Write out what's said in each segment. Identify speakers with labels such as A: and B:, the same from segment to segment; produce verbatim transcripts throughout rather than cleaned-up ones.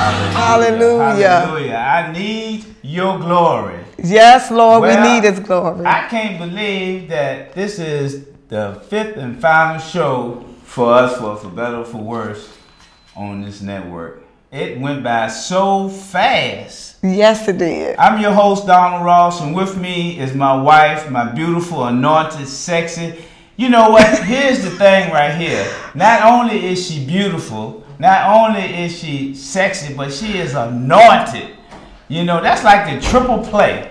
A: Hallelujah.
B: Hallelujah. I need your glory.
A: Yes, Lord,
B: Well,
A: we need his glory.
B: I can't believe that this is the fifth and final show for us, for, for better or for worse, on this network. It went by so fast.
A: Yes, it did.
B: I'm your host, Donald Ross, and with me is my wife, my beautiful, anointed, sexy. You know what? Here's the thing right here. Not only is she beautiful, not only is she sexy, but she is anointed. You know, that's like the triple play.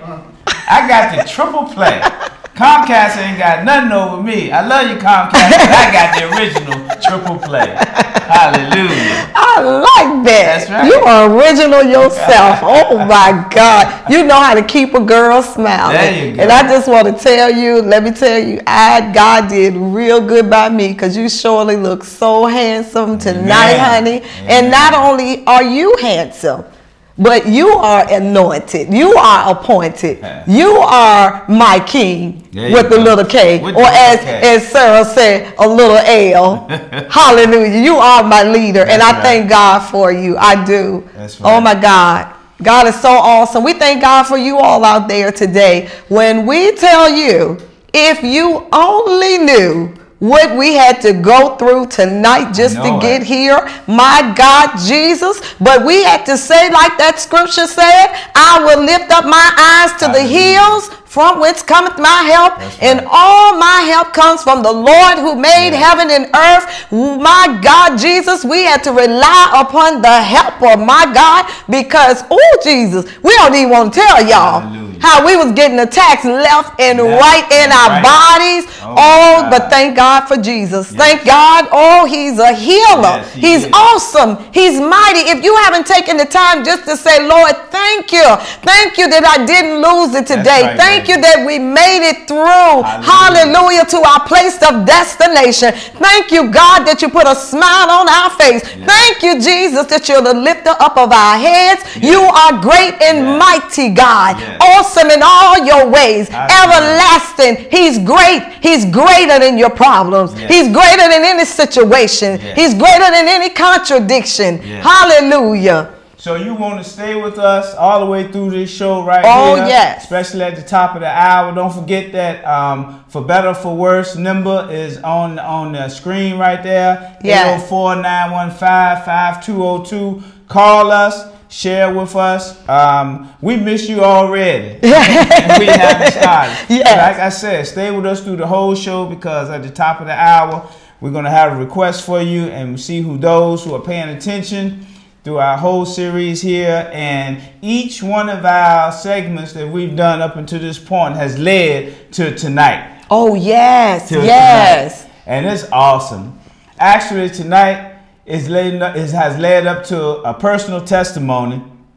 B: I got the triple play. Comcast ain't got nothing over me. I love you, Comcast, but I got the original triple play. Hallelujah.
A: I like that.
B: That's right.
A: You are original yourself. Oh my God. You know how to keep a girl smiling.
B: There you go.
A: And I just want to tell you, let me tell you, I God did real good by me because you surely look so handsome tonight,
B: Amen.
A: honey.
B: Amen.
A: And not only are you handsome, but you are anointed. You are appointed.
B: Yeah.
A: You are my king with the little K.
B: With
A: or
B: the
A: as,
B: K.
A: as Sarah said, a little L. Hallelujah. You are my leader.
B: That's
A: and I
B: right.
A: thank God for you. I do.
B: That's right.
A: Oh my God. God is so awesome. We thank God for you all out there today. When we tell you, if you only knew what we had to go through tonight just to get
B: it.
A: here, my God, Jesus. But we had to say, like that scripture said, I will lift up my eyes to the hills from whence cometh my help.
B: That's
A: And
B: right.
A: all my help comes from the Lord who made
B: Yeah.
A: heaven and earth. My God, Jesus, we had to rely upon the help of my God because, oh, Jesus, we don't even want to tell y'all
B: Hallelujah.
A: how we was getting attacked left and
B: Left
A: right in
B: and
A: our
B: right.
A: bodies.
B: Oh,
A: Oh,
B: my
A: but
B: God.
A: thank God for Jesus.
B: Yes.
A: Thank God. Oh, he's a healer.
B: Yes, he
A: he's
B: is.
A: awesome. He's mighty. If you haven't taken the time just to say, Lord, thank you. Thank you that I didn't lose it today.
B: right,
A: thank
B: baby.
A: you that we made it through. Hallelujah.
B: Hallelujah.
A: To our place of destination. Thank you, God, that you put a smile on our face.
B: Yes.
A: Thank you, Jesus, that you're the lifter up of our heads.
B: Yes.
A: You are great and
B: Yes.
A: mighty, God.
B: Yes.
A: Awesome in all your ways.
B: Hallelujah.
A: Everlasting. He's great. He's greater than your problems.
B: Yes.
A: He's greater than any situation.
B: Yes.
A: He's greater than any contradiction.
B: Yes.
A: Hallelujah.
B: So you want to stay with us all the way through this show right
A: Oh,
B: here.
A: yes.
B: Especially at the top of the hour. Don't forget that um, for better or for worse number is on, on the screen right there.
A: Yes.
B: eight oh four, nine one five, five two oh two. Call us. Share with us. Um, we miss you already. We haven't started.
A: Yes.
B: Like I said, stay with us through the whole show because at the top of the hour, we're going to have a request for you and see who those who are paying attention through our whole series here. And each one of our segments that we've done up until this point has led to tonight.
A: Oh, yes.
B: To
A: Yes.
B: tonight. And it's awesome. Actually, tonight is led, is, has led up to a personal testimony.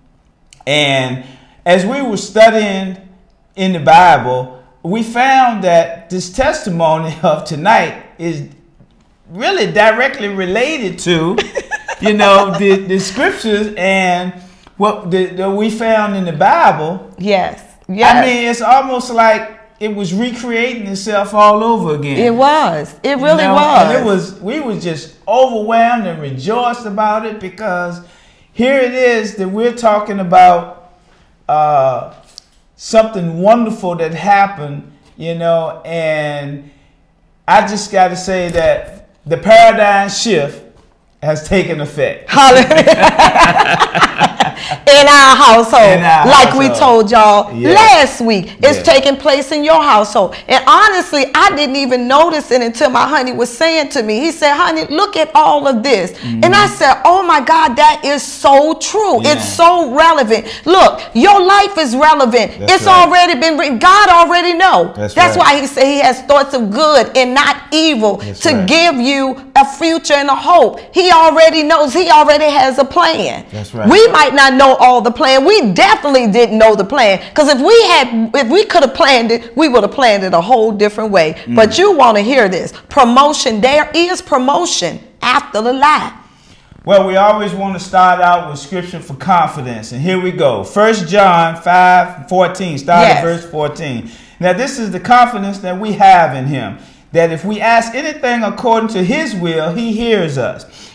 B: And as we were studying in the Bible, we found that this testimony of tonight is really directly related to, you know, the, the scriptures and what the, the we found in the Bible.
A: Yes. Yes.
B: I mean, it's almost like it was recreating itself all over again.
A: It was. It really
B: You know,
A: was.
B: And it was. We was just overwhelmed and rejoiced about it because here it is that we're talking about uh, something wonderful that happened, you know, and I just got to say that the paradigm shift has taken effect.
A: Hallelujah. In our household,
B: In our
A: like
B: household.
A: we told y'all
B: Yeah.
A: last week, it's
B: Yeah.
A: taking place in your household. And honestly, I didn't even notice it until my honey was saying to me, he said, honey, look at all of this. Mm-hmm. And I said, oh my God, that is so true.
B: Yeah.
A: It's so relevant. Look, your life is relevant.
B: That's
A: it's
B: right.
A: already been written. God already know.
B: That's
A: That's
B: right.
A: why he said he has thoughts of good and not evil
B: That's
A: to
B: right.
A: give you a future and a hope. He already knows. He already has a plan.
B: That's right.
A: We might not know all the plan. We definitely didn't know the plan, because if we had, if we could have planned it, we would have planned it a whole different way. Mm. But you want to hear this promotion? There is promotion after the lie.
B: Well, we always want to start out with scripture for confidence, and here we go. First John five fourteen. Start
A: Yes.
B: at verse fourteen. Now, this is the confidence that we have in Him, that if we ask anything according to His will, He hears us.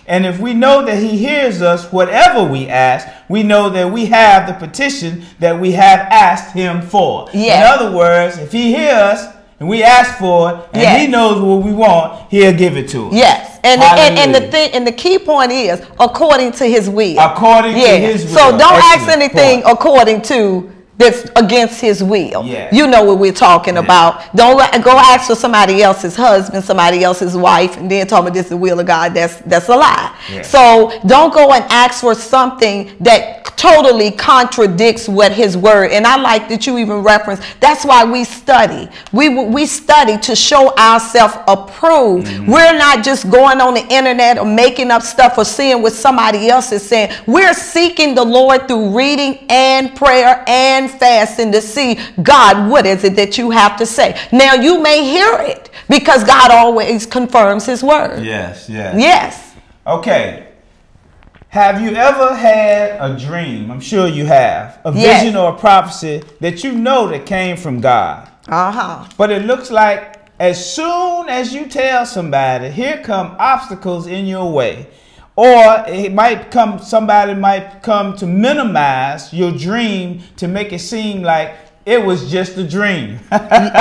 B: And if we know that he hears us, whatever we ask, we know that we have the petition that we have asked him for.
A: Yes.
B: In other words, if he hears us and we ask for it, and
A: yes.
B: he knows what we want, he'll give it to us.
A: Yes. And, and and the thing and the key point is according to his will.
B: According yeah. to his will.
A: So don't
B: Excellent
A: ask anything
B: point.
A: according to that's against his will.
B: Yeah.
A: You know what we're talking
B: yeah.
A: about. Don't go ask for somebody else's husband, somebody else's wife, and then tell me this is the will of God. That's that's a lie.
B: Yeah.
A: So don't go and ask for something that totally contradicts what his word. And I like that you even reference. That's why we study. We we study to show ourselves approved. Mm-hmm. We're not just going on the internet or making up stuff or seeing what somebody else is saying. We're seeking the Lord through reading and prayer and fasting to see, God, what is it that you have to say? Now you may hear it because God always confirms his word.
B: Yes, yes.
A: Yes.
B: Okay. Have you ever had a dream? I'm sure you have. A
A: yes.
B: vision or a prophecy that you know that came from God.
A: Uh-huh.
B: But it looks like as soon as you tell somebody, here come obstacles in your way. Or it might come, somebody might come to minimize your dream to make it seem like it was just a dream.
A: Oh,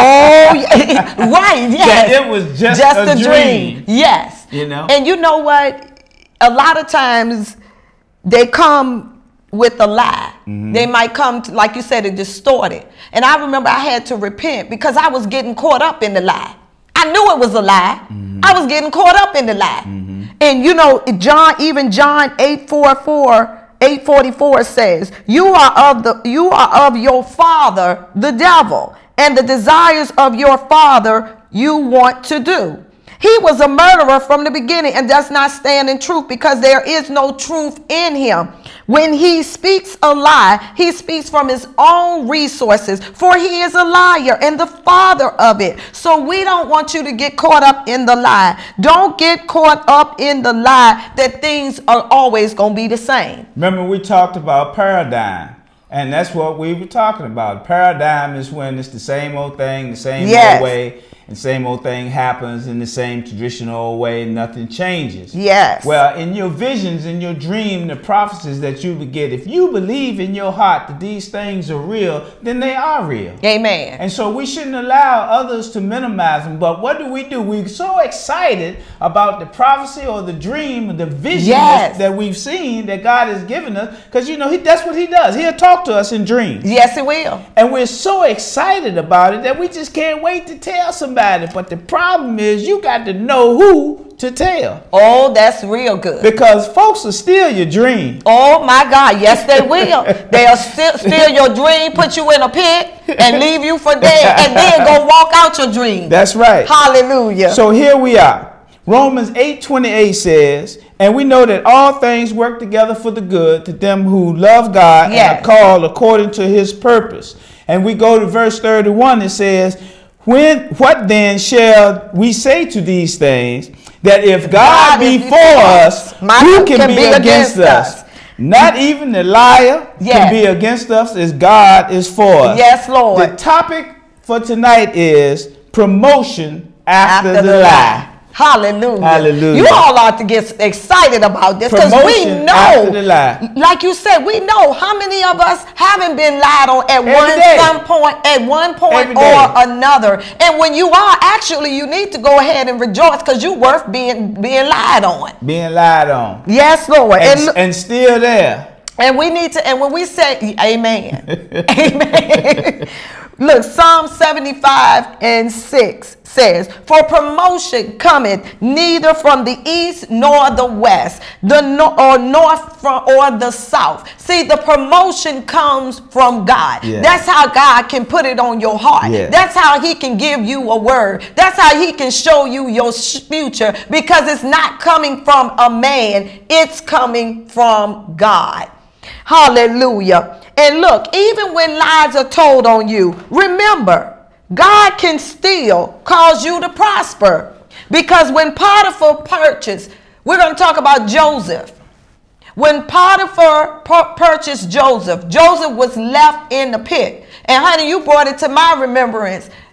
A: right, yes.
B: That it was just,
A: just
B: a,
A: a dream.
B: dream.
A: Yes.
B: You know?
A: And you know what? A lot of times they come with a lie. Mm-hmm. They might come, to, like you said, to distort it. And I remember I had to repent because I was getting caught up in the lie. I knew it was a lie. Mm-hmm. I was getting caught up in the lie. Mm-hmm. And you know, John, even John eight forty-four, eight forty-four says, you are of the you are of your father, the devil, and the desires of your father you want to do. He was a murderer from the beginning and does not stand in truth because there is no truth in him. When he speaks a lie, he speaks from his own resources, for he is a liar and the father of it. So we don't want you to get caught up in the lie. Don't get caught up in the lie that things are always going to be the same.
B: Remember, we talked about paradigm. And that's what we were talking about. Paradigm is when it's the same old thing, the same
A: yes.
B: old way, and same old thing happens in the same traditional way, nothing changes.
A: Yes.
B: Well, in your visions, in your dream, the prophecies that you would get, if you believe in your heart that these things are real, then they are real.
A: Amen.
B: And so we shouldn't allow others to minimize them. But what do we do? We're so excited about the prophecy or the dream or the vision
A: yes.
B: that, that we've seen that God has given us. Because, you know, he, that's what he does. He'll talk to us in dreams.
A: Yes, it will.
B: And we're so excited about it that we just can't wait to tell somebody. But the problem is you got to know who to tell.
A: Oh, that's real good.
B: Because folks will steal your dream.
A: Oh, my God. Yes, they will. They'll steal, steal your dream, put you in a pit, and leave you for dead, and then go walk out your dream.
B: That's right.
A: Hallelujah.
B: So here we are. Romans eight twenty-eight says, and we know that all things work together for the good to them who love God yes. and are called according to his purpose. And we go to verse thirty-one. It says, when what then shall we say to these things? That if God, God be for us, who can, can be, be against, against us? us? Not even the liar yes. can be against us as God is for us.
A: Yes, Lord.
B: The topic for tonight is promotion after, after the, the lie. lie.
A: Hallelujah.
B: Hallelujah.
A: You all ought to get excited about this because we know, like you said, we know how many of us haven't been lied on at Every one day. some point, at one point or another. And when you are, actually, you need to go ahead and rejoice because you're worth being being lied on.
B: Being lied on.
A: Yes, Lord.
B: And,
A: and,
B: and still there.
A: And we need to, and when we say, amen, amen. Look, Psalm seventy-five and six says, for promotion cometh neither from the east nor the west, the no, or north from, or the south. See, the promotion comes from God. Yeah. That's how God can put it on your heart. Yeah. That's how he can give you a word. That's how he can show you your future, because it's not coming from a man. It's coming from God. Hallelujah. And look, even when lies are told on you, remember, God can still cause you to prosper. Because when Potiphar purchased, we're going to talk about Joseph. When Potiphar purchased Joseph, Joseph was left in the pit. And honey, you brought it to my remembrance.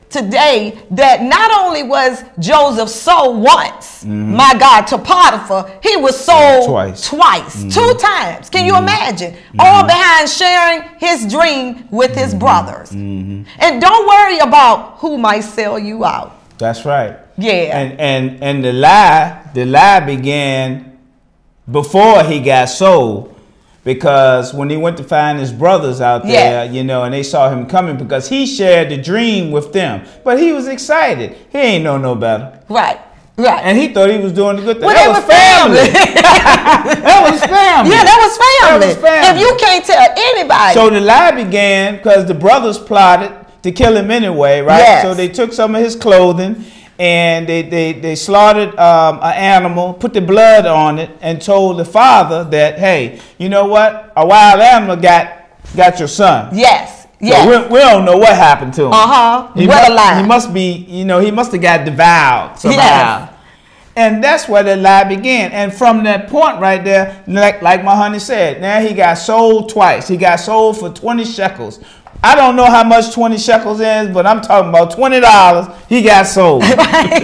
A: today that not only was Joseph sold once, mm-hmm. my God, to Potiphar, he was sold
B: twice,
A: twice mm-hmm. two times. Can mm-hmm. you imagine? Mm-hmm. All behind sharing his dream with mm-hmm. his brothers. Mm-hmm. And don't worry about who might sell you out.
B: That's right.
A: Yeah.
B: And and and the lie, the lie began before he got sold. Because when he went to find his brothers out there, yes. you know, and they saw him coming because he shared the dream with them. But he was excited. He ain't know no better.
A: Right, right.
B: And he thought he was doing a good thing.
A: Well,
B: that was family. family. That was family.
A: Yeah, that was family.
B: That was family.
A: If you can't tell anybody.
B: So the lie began because the brothers plotted to kill him anyway, right?
A: Yes.
B: So they took some of his clothing. And they, they, they slaughtered um, an animal, put the blood on it, and told the father that, hey, you know what? A wild animal got got your son.
A: Yes, yes.
B: So we, we don't know what happened to him.
A: Uh-huh.
B: He
A: what
B: must,
A: a lie.
B: He must be, you know, he must have got devoured somehow.
A: Yes.
B: And that's where the lie began. And from that point right there, like, like my honey said, now he got sold twice. He got sold for twenty shekels. I don't know how much twenty shekels is, but I'm talking about twenty dollars. He got sold. then,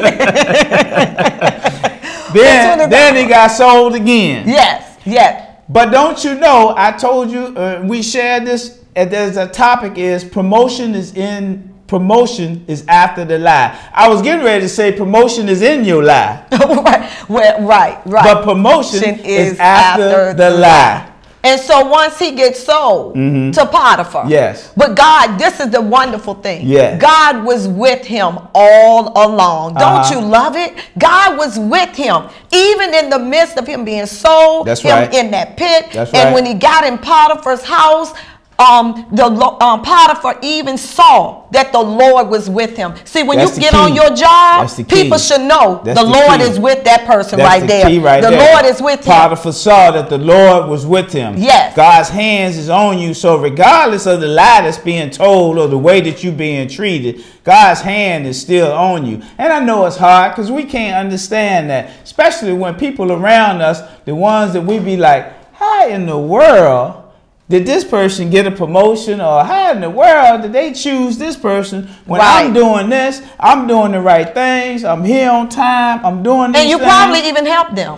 B: then he got sold again.
A: Yes, yes.
B: But don't you know, I told you, uh, we shared this, and there's a topic is promotion is in, promotion is after the lie. I was getting ready to say promotion is in your lie.
A: right, well, right, right.
B: But promotion is, is after, after the, the lie. lie.
A: And so once he gets sold mm-hmm. to Potiphar,
B: yes.
A: But God, this is the wonderful thing.
B: Yes.
A: God was with him all along. Don't
B: uh-huh.
A: you love it? God was with him, even in the midst of him being sold,
B: That's
A: him
B: right.
A: in that pit.
B: That's
A: and
B: right.
A: when he got in Potiphar's house, um, the um, Potiphar even saw that the Lord was with him. See, when
B: That's
A: you get
B: key.
A: on your job,
B: That's the
A: people should know
B: That's
A: the,
B: the
A: Lord
B: key.
A: is with that person
B: That's
A: right
B: the
A: there.
B: Key right
A: the
B: there.
A: Lord is with him.
B: Potiphar saw that the Lord was with him.
A: Yes.
B: God's hands is on you. So regardless of the lie that's being told or the way that you're being treated, God's hand is still on you. And I know it's hard because we can't understand that, especially when people around us, the ones that we be like, how in the world did this person get a promotion, or how in the world did they choose this person when right. I'm doing this, I'm doing the right things, I'm here on time, I'm doing this.
A: And you
B: things.
A: probably even helped them.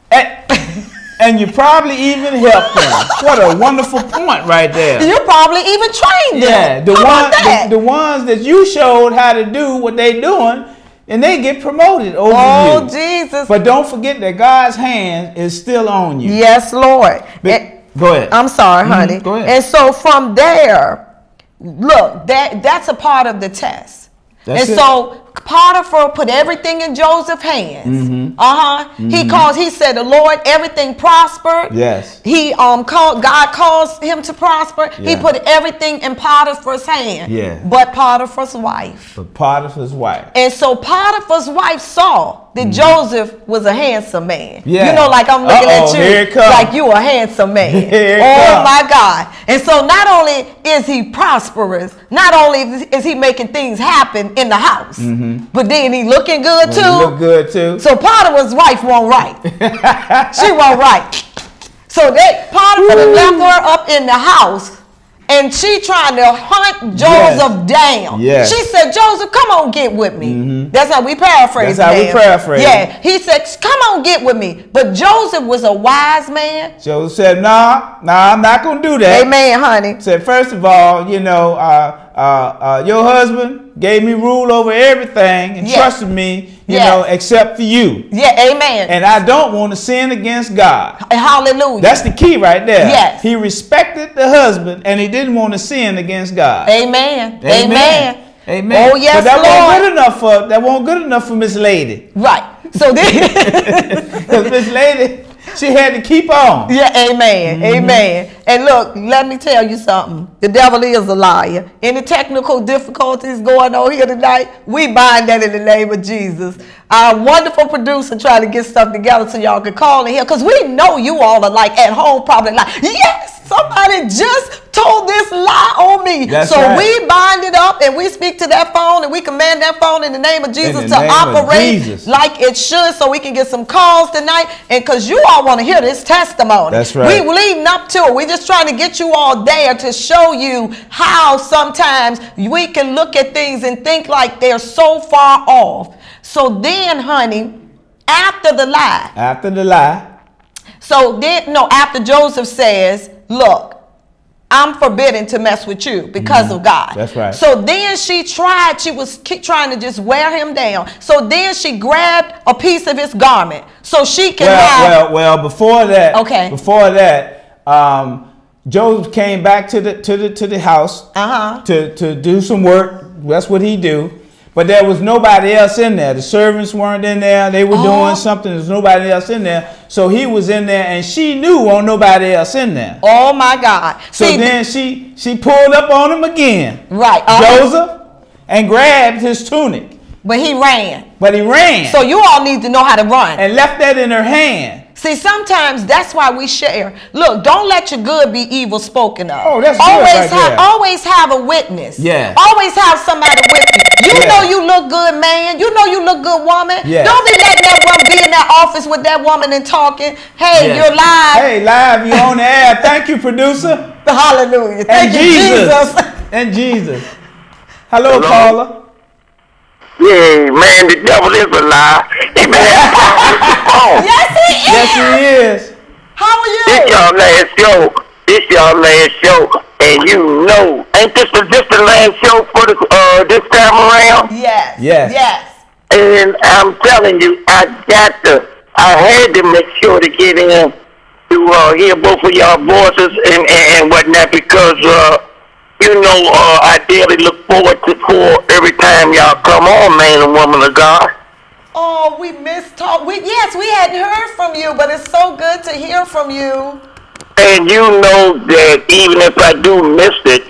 B: And, and you probably even helped them. What a wonderful point right there.
A: You probably even trained them.
B: Yeah, the,
A: one,
B: the, the ones that you showed how to do what they doing, and they get promoted over
A: oh,
B: you.
A: Oh, Jesus.
B: But don't forget that God's hand is still on you.
A: Yes, Lord.
B: But,
A: and,
B: Go ahead.
A: I'm sorry, honey.
B: Mm-hmm. Go ahead.
A: And so from there, look, that that's a part of the test. That's and it. So Potiphar put everything in Joseph's hands. Mm-hmm. Uh-huh. Mm-hmm. He calls, he said, the Lord, everything prospered.
B: Yes.
A: He um called, God caused him to prosper.
B: Yeah.
A: He put everything in Potiphar's hand.
B: Yeah.
A: But Potiphar's wife.
B: But Potiphar's wife.
A: And so Potiphar's wife saw that mm-hmm. Joseph was a handsome man.
B: Yeah.
A: You know, like I'm looking
B: Uh-oh,
A: at you,
B: here it comes.
A: like you a handsome man.
B: Here it
A: oh
B: comes.
A: my God. And so not only is he prosperous, not only is he making things happen in the house, mm-hmm. but then he looking good too.
B: He look good too.
A: So Potiphar's wife won't right. She won't right. So they Potiphar left her up in the house. And she trying to hunt Joseph yes. down.
B: Yes.
A: She said, Joseph, come on, get with me. Mm-hmm. That's how we paraphrase.
B: That's how
A: man.
B: we paraphrase.
A: Yeah. He said, come on, get with me. But Joseph was a wise man.
B: Joseph said, nah, nah, I'm not going to do that.
A: Amen, honey.
B: Said, first of all, you know, uh, uh, uh, your husband gave me rule over everything and yes. trusted me, you yes. know, except for you.
A: Yeah, amen.
B: And I don't want to sin against God.
A: Hallelujah.
B: That's the key right there.
A: Yes.
B: He respected the husband and he didn't want to sin against God.
A: Amen. Amen.
B: Amen. Amen.
A: Oh, yes,
B: but that
A: Lord.
B: wasn't good enough for that wasn't good enough for Miss Lady.
A: Right. So then
B: because Miss Lady, she had to keep on.
A: Yeah, amen. Mm-hmm. Amen. And look, let me tell you something. The devil is a liar. Any technical difficulties going on here tonight, we bind that in the name of Jesus. Our wonderful producer trying to get stuff together so y'all can call in here. Because we know you all are like at home probably like, yes, Somebody just told this lie on me.
B: That's
A: so
B: right.
A: we bind it up and we speak to that phone and we command that phone in the name of Jesus to
B: name
A: operate
B: Jesus.
A: like it should, so we can get some calls tonight. And because you all want to hear this testimony.
B: That's right.
A: We leading up to it. We're just trying to get you all there to show you how sometimes we can look at things and think like they're so far off. So then, honey, after the lie.
B: After the lie.
A: So then, no, after Joseph says, look, I'm forbidden to mess with you because mm-hmm. of God.
B: That's right.
A: So then she tried, she was trying to just wear him down. So then she grabbed a piece of his garment so she can
B: well,
A: have.
B: Well, well, before that,
A: okay.
B: before that, um, Joseph came back to the to the to the house
A: uh-huh.
B: to to do some work. That's what he do. But there was nobody else in there. The servants weren't in there. They were oh. doing something. There's nobody else in there. So he was in there, and she knew on nobody else in there.
A: Oh my God!
B: So See, then she she pulled up on him again,
A: right? Uh,
B: Joseph, and grabbed his tunic.
A: But he ran.
B: But he ran.
A: So you all need to know how to run.
B: And left that in her hand.
A: See, sometimes that's why we share. Look, don't let your good be evil spoken of.
B: Oh, that's
A: always
B: good right
A: have,
B: there.
A: Always have a witness.
B: Yeah.
A: Always have somebody with you. You
B: yeah.
A: know you look good, man. You know you look good, woman.
B: Yeah.
A: Don't be letting that one be in that office with that woman and talking. Hey, yeah. you're live.
B: Hey, live. You on the air. Thank you, producer.
A: Hallelujah. Thank
B: and
A: you,
B: Jesus.
A: Jesus.
B: And Jesus. Hello,
C: Hello?
B: caller.
C: Yeah, man, the devil is a lie. He been oh.
A: Yes, he is.
B: Yes, he is.
A: How are you?
C: This y'all last show. This y'all last show. And you know, ain't this the, this the last show for the, uh, this time around?
A: Yes.
B: Yes.
A: Yes.
C: And I'm telling you, I got to, I had to make sure to get in to uh, hear both of y'all voices and, and, and whatnot because, uh, you know, uh, I daily look forward to for every time y'all come on, man and woman of God.
A: Oh, we missed talk. We yes, we hadn't heard from you, but it's so good to hear from you.
C: And you know that even if I do miss it,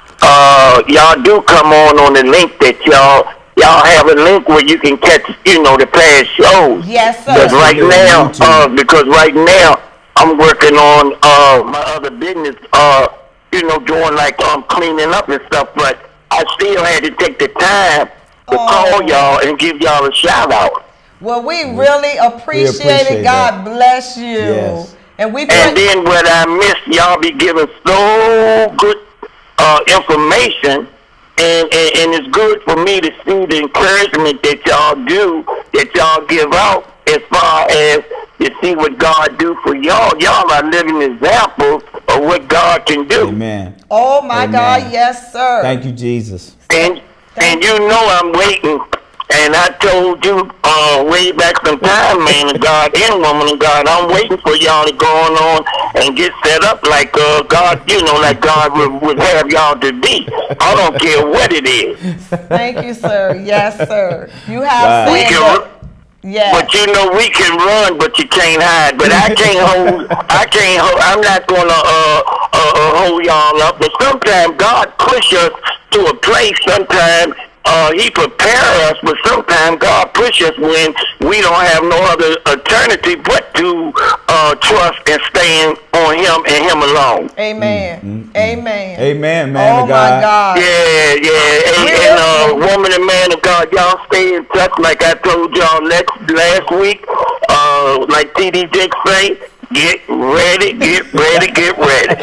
C: uh, y'all do come on on the link that y'all y'all have a link where you can catch, you know, the past shows.
A: Yes, sir.
C: Because right now, uh, because right now I'm working on uh my other business. Uh. You know, doing like um cleaning up and stuff, but I still had to take the time to oh. call y'all and give y'all a shout out.
A: Well, we really appreciate, we appreciate it. God that. bless you.
B: Yes.
C: And we and then what I missed, y'all be giving so good uh, information, and, and and it's good for me to see the encouragement that y'all do, that y'all give out as far as you see what God do for y'all. Y'all are living examples of what God can do.
B: Amen.
A: Oh my
B: Amen.
A: God, yes, sir.
B: Thank you, Jesus.
C: And and you know I'm waiting. And I told you uh, way back some time, man of God and woman of God, I'm waiting for y'all to go on and get set up like uh, God, you know, like God would, would have y'all to be. I don't care what it is.
A: Thank you, sir. Yes, sir. You have
B: wow.
C: we can,
A: yeah.
C: But you know we can run, but you can't hide. But I can't hold. I can't hold. I'm not gonna uh, uh, hold y'all up. But sometimes God push us to a place. Sometimes. Uh, he prepare us, but sometimes God push us when we don't have no other alternative but to uh, trust and stand on Him and Him alone.
A: Amen. Mm-hmm. Amen.
B: Amen, man
A: oh
B: of God.
A: My God.
C: Yeah, yeah. And, and uh, woman and man of God, y'all stay in touch like I told y'all last, last week. Uh, like T D Jakes say, get ready, get ready, get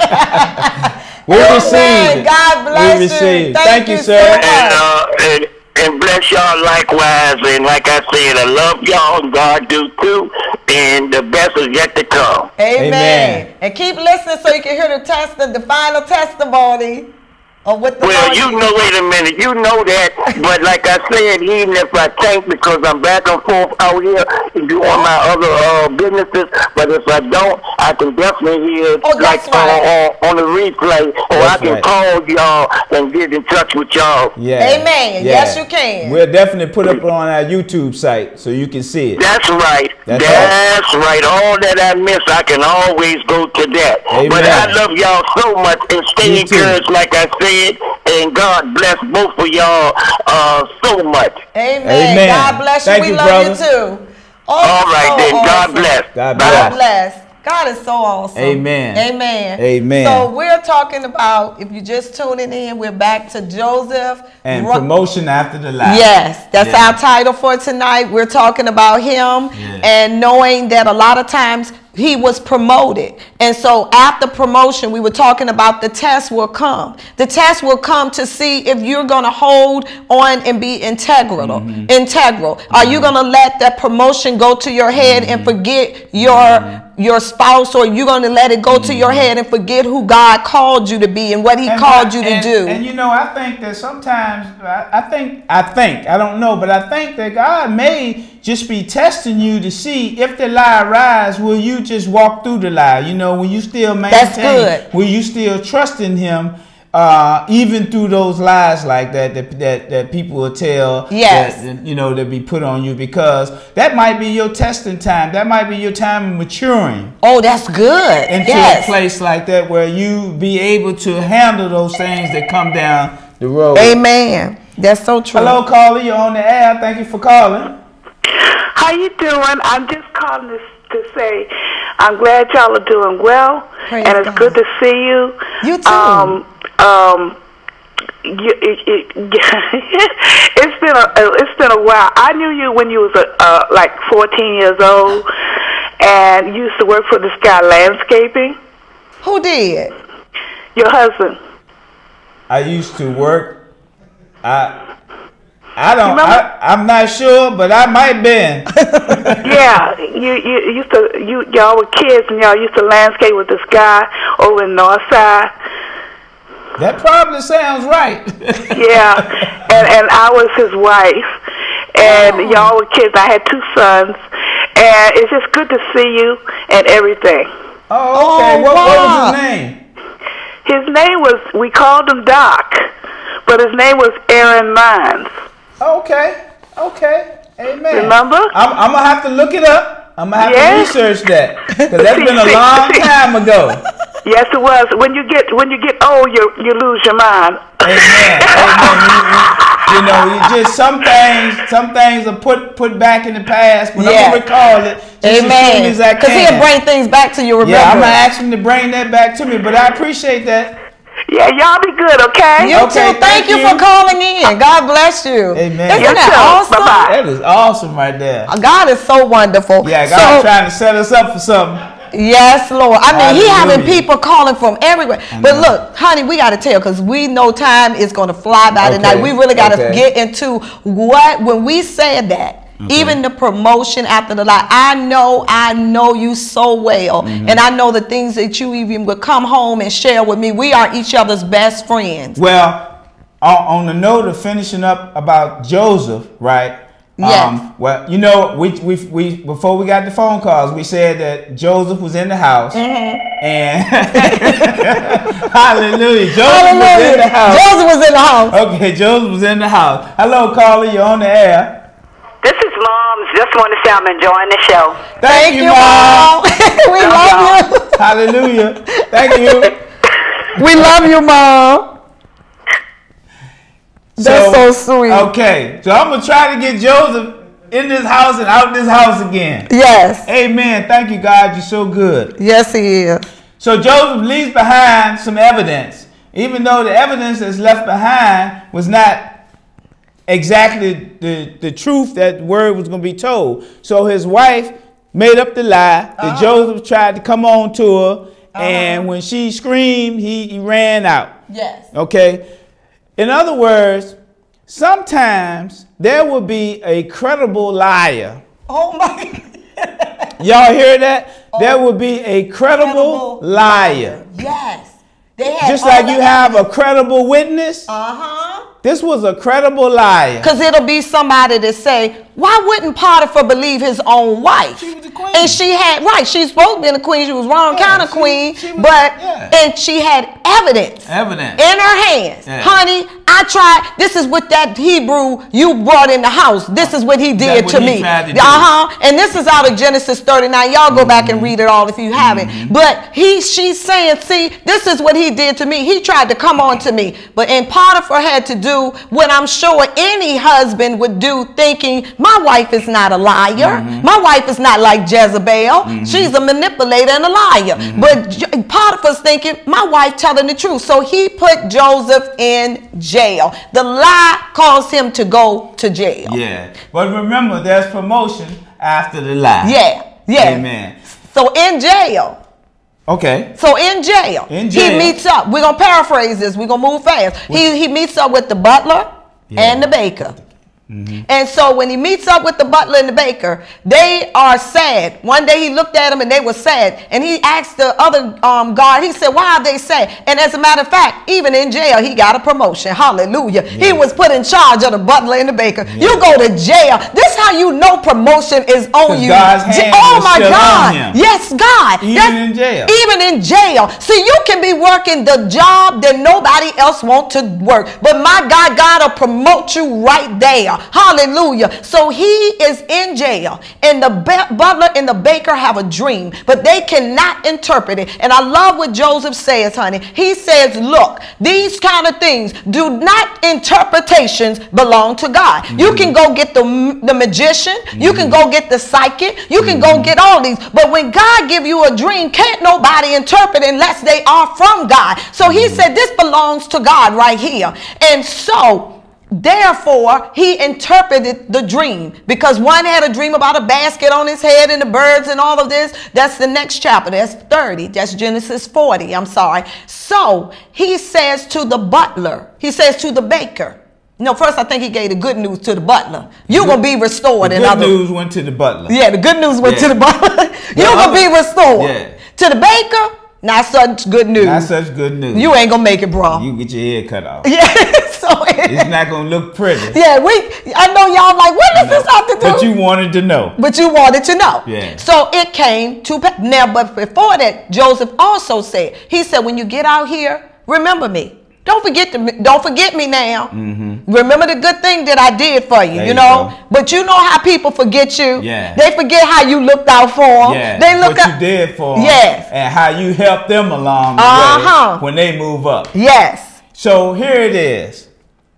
C: ready.
B: We received.
A: God bless
B: we received.
A: you. Thank,
B: Thank you,
A: you
B: sir.
A: So
C: and, uh, and, and bless y'all likewise. And like I said, I love y'all, and God do too. And the best is yet to come.
A: Amen.
B: Amen.
A: And keep listening so you can hear the test, the final testimony. Of what the
C: well, you know, wait a minute, you know that, but like I said, even if I can't, because I'm back and forth out here doing my other uh, businesses, but if I don't, I can definitely hear
A: oh,
C: like
A: right.
C: on, on the replay, or
B: that's
C: I can
B: right.
C: call y'all and get in touch with y'all.
B: Yeah.
A: Amen.
B: Yeah.
A: Yes, you can.
B: We'll definitely put up on our YouTube site so you can see it.
C: That's right.
B: That's,
C: That's right. All that I miss, I can always go to that.
B: Amen.
C: But I love y'all so much, and stay
B: Me
C: encouraged,
B: too.
C: like I said, and God bless both of y'all uh, so much.
A: Amen.
B: Amen.
A: God bless you.
B: Thank
A: we
B: you,
A: love
B: brother.
A: you too. Oh,
C: All right,
A: so
C: then. God
A: awesome.
C: bless.
B: God
A: God
B: bless.
A: bless. God is so awesome.
B: Amen.
A: Amen.
B: Amen.
A: So we're talking about, if you're just tuning in, we're back to Joseph.
B: And
A: Ru-
B: promotion after the lie.
A: Yes, that's
B: Yeah.
A: our title for tonight. We're talking about him
B: Yeah.
A: and knowing that a lot of times he was promoted. And so after promotion, we were talking about the test will come. The test will come to see if you're going to hold on and be integral. Mm-hmm. Integral. Mm-hmm. Are you going to let that promotion go to your head mm-hmm. and forget your mm-hmm. your spouse, or you're going to let it go mm-hmm. to your head and forget who God called you to be and what he
B: and
A: called
B: I,
A: you to
B: and,
A: do?
B: And you know, I think that sometimes, I, I think, I think, I don't know, but I think that God may just be testing you to see if the lie rise, will you just walk through the lie? You know, will you still maintain?
A: That's good.
B: Will you still trust in him? Uh, even through those lies like that, that that, that people will tell,
A: yes,
B: that, you know, that be put on you, because that might be your testing time. That might be your time of maturing.
A: Oh, that's good.
B: Into
A: yes.
B: a place like that where you be able to handle those things that come down the road.
A: Amen. That's so true.
B: Hello, caller. You're on the air. Thank you for calling.
D: How you doing? I'm just calling to, to say I'm glad y'all are doing well,
A: Praise
D: and it's
A: God.
D: good to see you.
A: You too.
D: Um, um, you, it, it, it's been a it's been a while. I knew you when you was a, uh, like fourteen years old, and you used to work for this guy landscaping.
A: Who did?
D: Your husband.
B: I used to work. I I don't. I, I'm not sure, but I might been.
D: Yeah, you you used to you y'all were kids and y'all used to landscape with this guy over in North Side.
B: That probably sounds right.
D: Yeah, and and I was his wife, and
A: oh.
D: y'all were kids. I had two sons, and it's just good to see you and everything.
B: Oh, okay.
A: Oh,
B: what,
A: wow.
B: what was his name?
D: His name was, we called him Doc, but his name was Aaron Mines.
B: Okay. Okay. Amen.
D: Remember?
B: I'm, I'm gonna have to look it up. I'm gonna have
D: Yes.
B: to research that, because that's been a long time ago.
D: Yes, it was. When you get when you get old, you you lose your mind.
B: Amen. Amen. You, you know, you just some things, some things are put put back in the past, but
A: Yeah.
B: I'm gonna recall it just
A: Amen.
B: as soon as I
A: Because
B: can.
A: he'll bring things back to you. Remember?
B: Yeah, I'm gonna ask him to bring that back to me, but I appreciate that.
D: Yeah, y'all be good, okay?
A: You
B: Okay,
A: too. Thank,
B: thank
A: you
B: you.
A: for calling in. God bless you.
B: Amen.
A: Isn't
D: You
A: that
D: too.
A: awesome?
D: Bye-bye.
B: That is awesome right there.
A: God is so wonderful.
B: Yeah, God's
A: so,
B: trying to set us up for something.
A: Yes, Lord. I mean, he having
B: Hallelujah.
A: people calling from everywhere. But look, honey, we got to tell, because we know time is going to fly by
B: Okay,
A: tonight. We really got to
B: okay.
A: get into what, when we said that,
B: Okay.
A: even the promotion after the lie, I know, I know you so well.
B: Mm-hmm.
A: And I know the things that you even would come home and share with me. We are each other's best friends.
B: Well, on, on the note of finishing up about Joseph, right?
A: Yes.
B: Um, well, you know, we, we we before we got the phone calls, we said that Joseph was in the house,
A: Mm-hmm.
B: and hallelujah, Joseph
A: Hallelujah.
B: was in the house.
A: Joseph was in the house.
B: Okay, Joseph was in the house. Hello, caller, you're on the air.
E: This is Mom's. Just want to say I'm enjoying the show.
B: Thank,
A: Thank you, Mom. We love you.
B: Hallelujah. Thank you.
A: We love you, Mom. That's so sweet.
B: Okay, so I'm gonna try to get Joseph in this house and out this house again.
A: Yes.
B: Amen. Thank you, God. You're so good.
A: Yes, he is.
B: So Joseph leaves behind some evidence, even though the evidence that's left behind was not exactly the, the truth that the word was going to be told. So his wife made up the lie that uh-huh. Joseph tried to come on to her, uh-huh. and when she screamed, he, he ran out.
A: Yes.
B: Okay. In other words, sometimes there will be a credible liar.
A: Oh my.
B: Y'all hear that?
A: Oh,
B: there will be a credible, credible liar.
A: liar. Yes. They had
B: just like you have a credible witness.
A: Uh-huh.
B: This was a credible liar.
A: Because it'll be somebody that say, why wouldn't Potiphar believe his own wife?
B: She was the queen.
A: And she had, right, she's supposed to be the queen. She was wrong
B: yeah,
A: kind of
B: she,
A: queen.
B: she was,
A: but,
B: yeah.
A: and she had evidence.
B: Evidence.
A: In her hands.
B: Yeah.
A: Honey, I tried, this is what that Hebrew you brought in the house. This is what he did
B: what
A: to
B: he
A: me.
B: tried to
A: uh-huh. And this is out of Genesis thirty-nine. Y'all go mm-hmm. back and read it all if you haven't.
B: Mm-hmm.
A: But he, she's saying, see, this is what he did to me. He tried to come on to me. But and Potiphar had to do what I'm sure any husband would do, thinking, my my wife is not a liar. Mm-hmm. My wife is not like Jezebel. Mm-hmm. She's a manipulator and a liar. Mm-hmm. But Potiphar's thinking, my wife telling the truth. So he put Joseph in jail. The lie caused him to go to jail.
B: Yeah. But remember, there's promotion after the lie.
A: Yeah. Yeah.
B: Amen.
A: So in jail.
B: Okay.
A: So in jail,
B: in jail,
A: he meets up. We're going to paraphrase this. We're going to move fast. He, he meets up with the butler yeah. and the baker. Mm-hmm. And so when he meets up with the butler and the baker, they are sad. One day he looked at them and they were sad. And he asked the other um, guard, he said, why are they sad? And as a matter of fact, even in jail, he got a promotion. Hallelujah. Yeah. He was put in charge of the butler and the baker. Yeah. You go to jail. This is how you know promotion is on you.
B: God's hand
A: oh my God.
B: On him.
A: Yes, God.
B: Even
A: That's,
B: in jail.
A: Even in jail. See, you can be working the job that nobody else wants to work. But my God, God will promote you right there. Hallelujah. So he is in jail, and the butler and the baker have a dream, but they cannot interpret it. And I love what Joseph says, honey. He says, look, these kind of things do not, interpretations belong to God. Mm-hmm. You can go get the, the magician. Mm-hmm. You can go get the psychic. You can mm-hmm. go get all these. But when God give you a dream, can't nobody interpret it unless they are from God. So he mm-hmm. said, this belongs to God right here. And so therefore, he interpreted the dream, because one had a dream about a basket on his head and the birds and all of this. That's the next chapter. That's thirty. That's Genesis forty. I'm sorry. So he says to the butler, he says to the baker. No, first I think he gave the good news to the butler. You're going to be restored.
B: The good other, news went to the butler.
A: Yeah, the good news went yeah. to the butler. You're going to be restored.
B: Yeah.
A: To the baker, not such good news.
B: Not such good news.
A: You ain't going to make it, bro.
B: You get your head cut off.
A: Yeah. So it,
B: it's not going to look pretty.
A: Yeah, we. I know y'all like, what does this have to do?
B: But you wanted to know.
A: But you wanted to know.
B: Yeah.
A: So it came to now, but before that, Joseph also said, he said, when you get out here, remember me. Don't forget to, don't forget me now. Mm-hmm. Remember the good thing that I did for you,
B: there
A: you know.
B: You
A: but you know how people forget you.
B: Yeah.
A: They forget how you looked out for them.
B: Yeah.
A: They look
B: what
A: up,
B: you did for them.
A: Yes.
B: And how you helped them along the
A: uh-huh.
B: way when they move up.
A: Yes.
B: So here it is.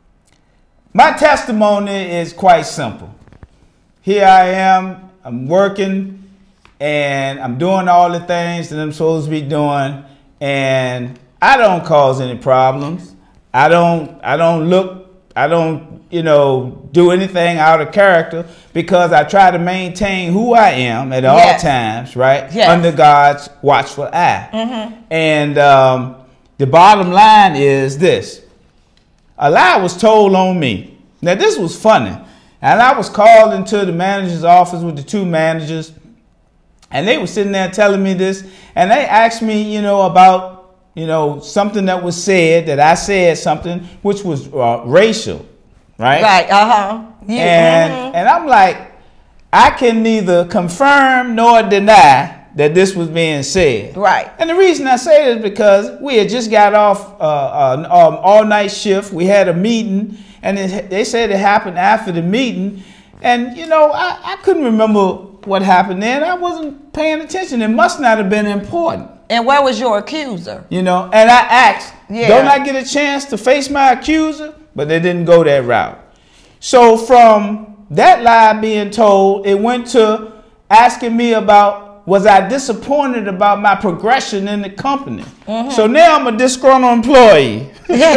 B: My testimony is quite simple. Here I am. I'm working, and I'm doing all the things that I'm supposed to be doing, and I don't cause any problems. I don't, I don't look, I don't, you know, do anything out of character, because I try to maintain who I am at all yes. times, right?
A: Yes.
B: Under God's watchful eye.
A: Mm-hmm.
B: And um, the bottom line is this. A lie was told on me. Now, this was funny. And I was called into the manager's office with the two managers, and they were sitting there telling me this, and they asked me, you know, about you know, something that was said, that I said something which was uh, racial, right?
A: Right, uh-huh. Yeah.
B: And,
A: mm-hmm.
B: and I'm like, I can neither confirm nor deny that this was being said.
A: Right.
B: And the reason I say it is because we had just got off uh, an um, all-night shift. We had a meeting, and it, they said it happened after the meeting. And, you know, I, I couldn't remember what happened then. I wasn't paying attention. It must not have been important.
A: And where was your accuser?
B: You know, and I asked,
A: yeah.
B: don't I get a chance to face my accuser? But they didn't go that route. So from that lie being told, it went to asking me about, was I disappointed about my progression in the company? Mm-hmm. So now I'm a disgruntled employee.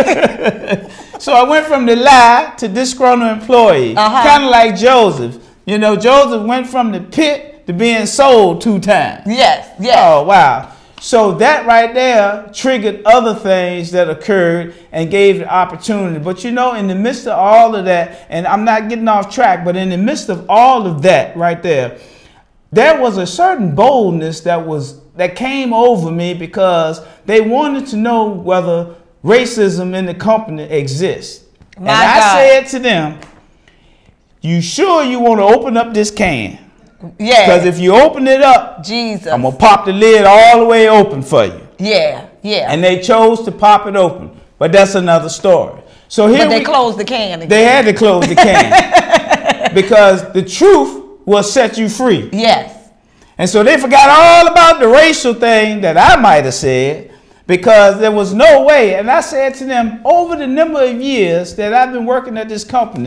B: So I went from the lie to disgruntled employee. Uh-huh. Kind of like Joseph. You know, Joseph went from the pit to being sold two times.
A: Yes, yes.
B: Oh, wow. So that right there triggered other things that occurred and gave the opportunity. But you know, in the midst of all of that, and I'm not getting off track, but in the midst of all of that right there, there was a certain boldness that was that came over me, because they wanted to know whether racism in the company exists. My and I God. said to them, you sure you want to open up this can?
A: Yeah.
B: Because if you open it up,
A: Jesus,
B: I'm going to pop the lid all the way open for you.
A: Yeah, yeah.
B: And they chose to pop it open. But that's another story. So here
A: But they
B: we,
A: closed the can again.
B: They had to close the can. Because the truth will set you free.
A: Yes.
B: And so they forgot all about the racial thing that I might have said, because there was no way. And I said to them, over the number of years that I've been working at this company,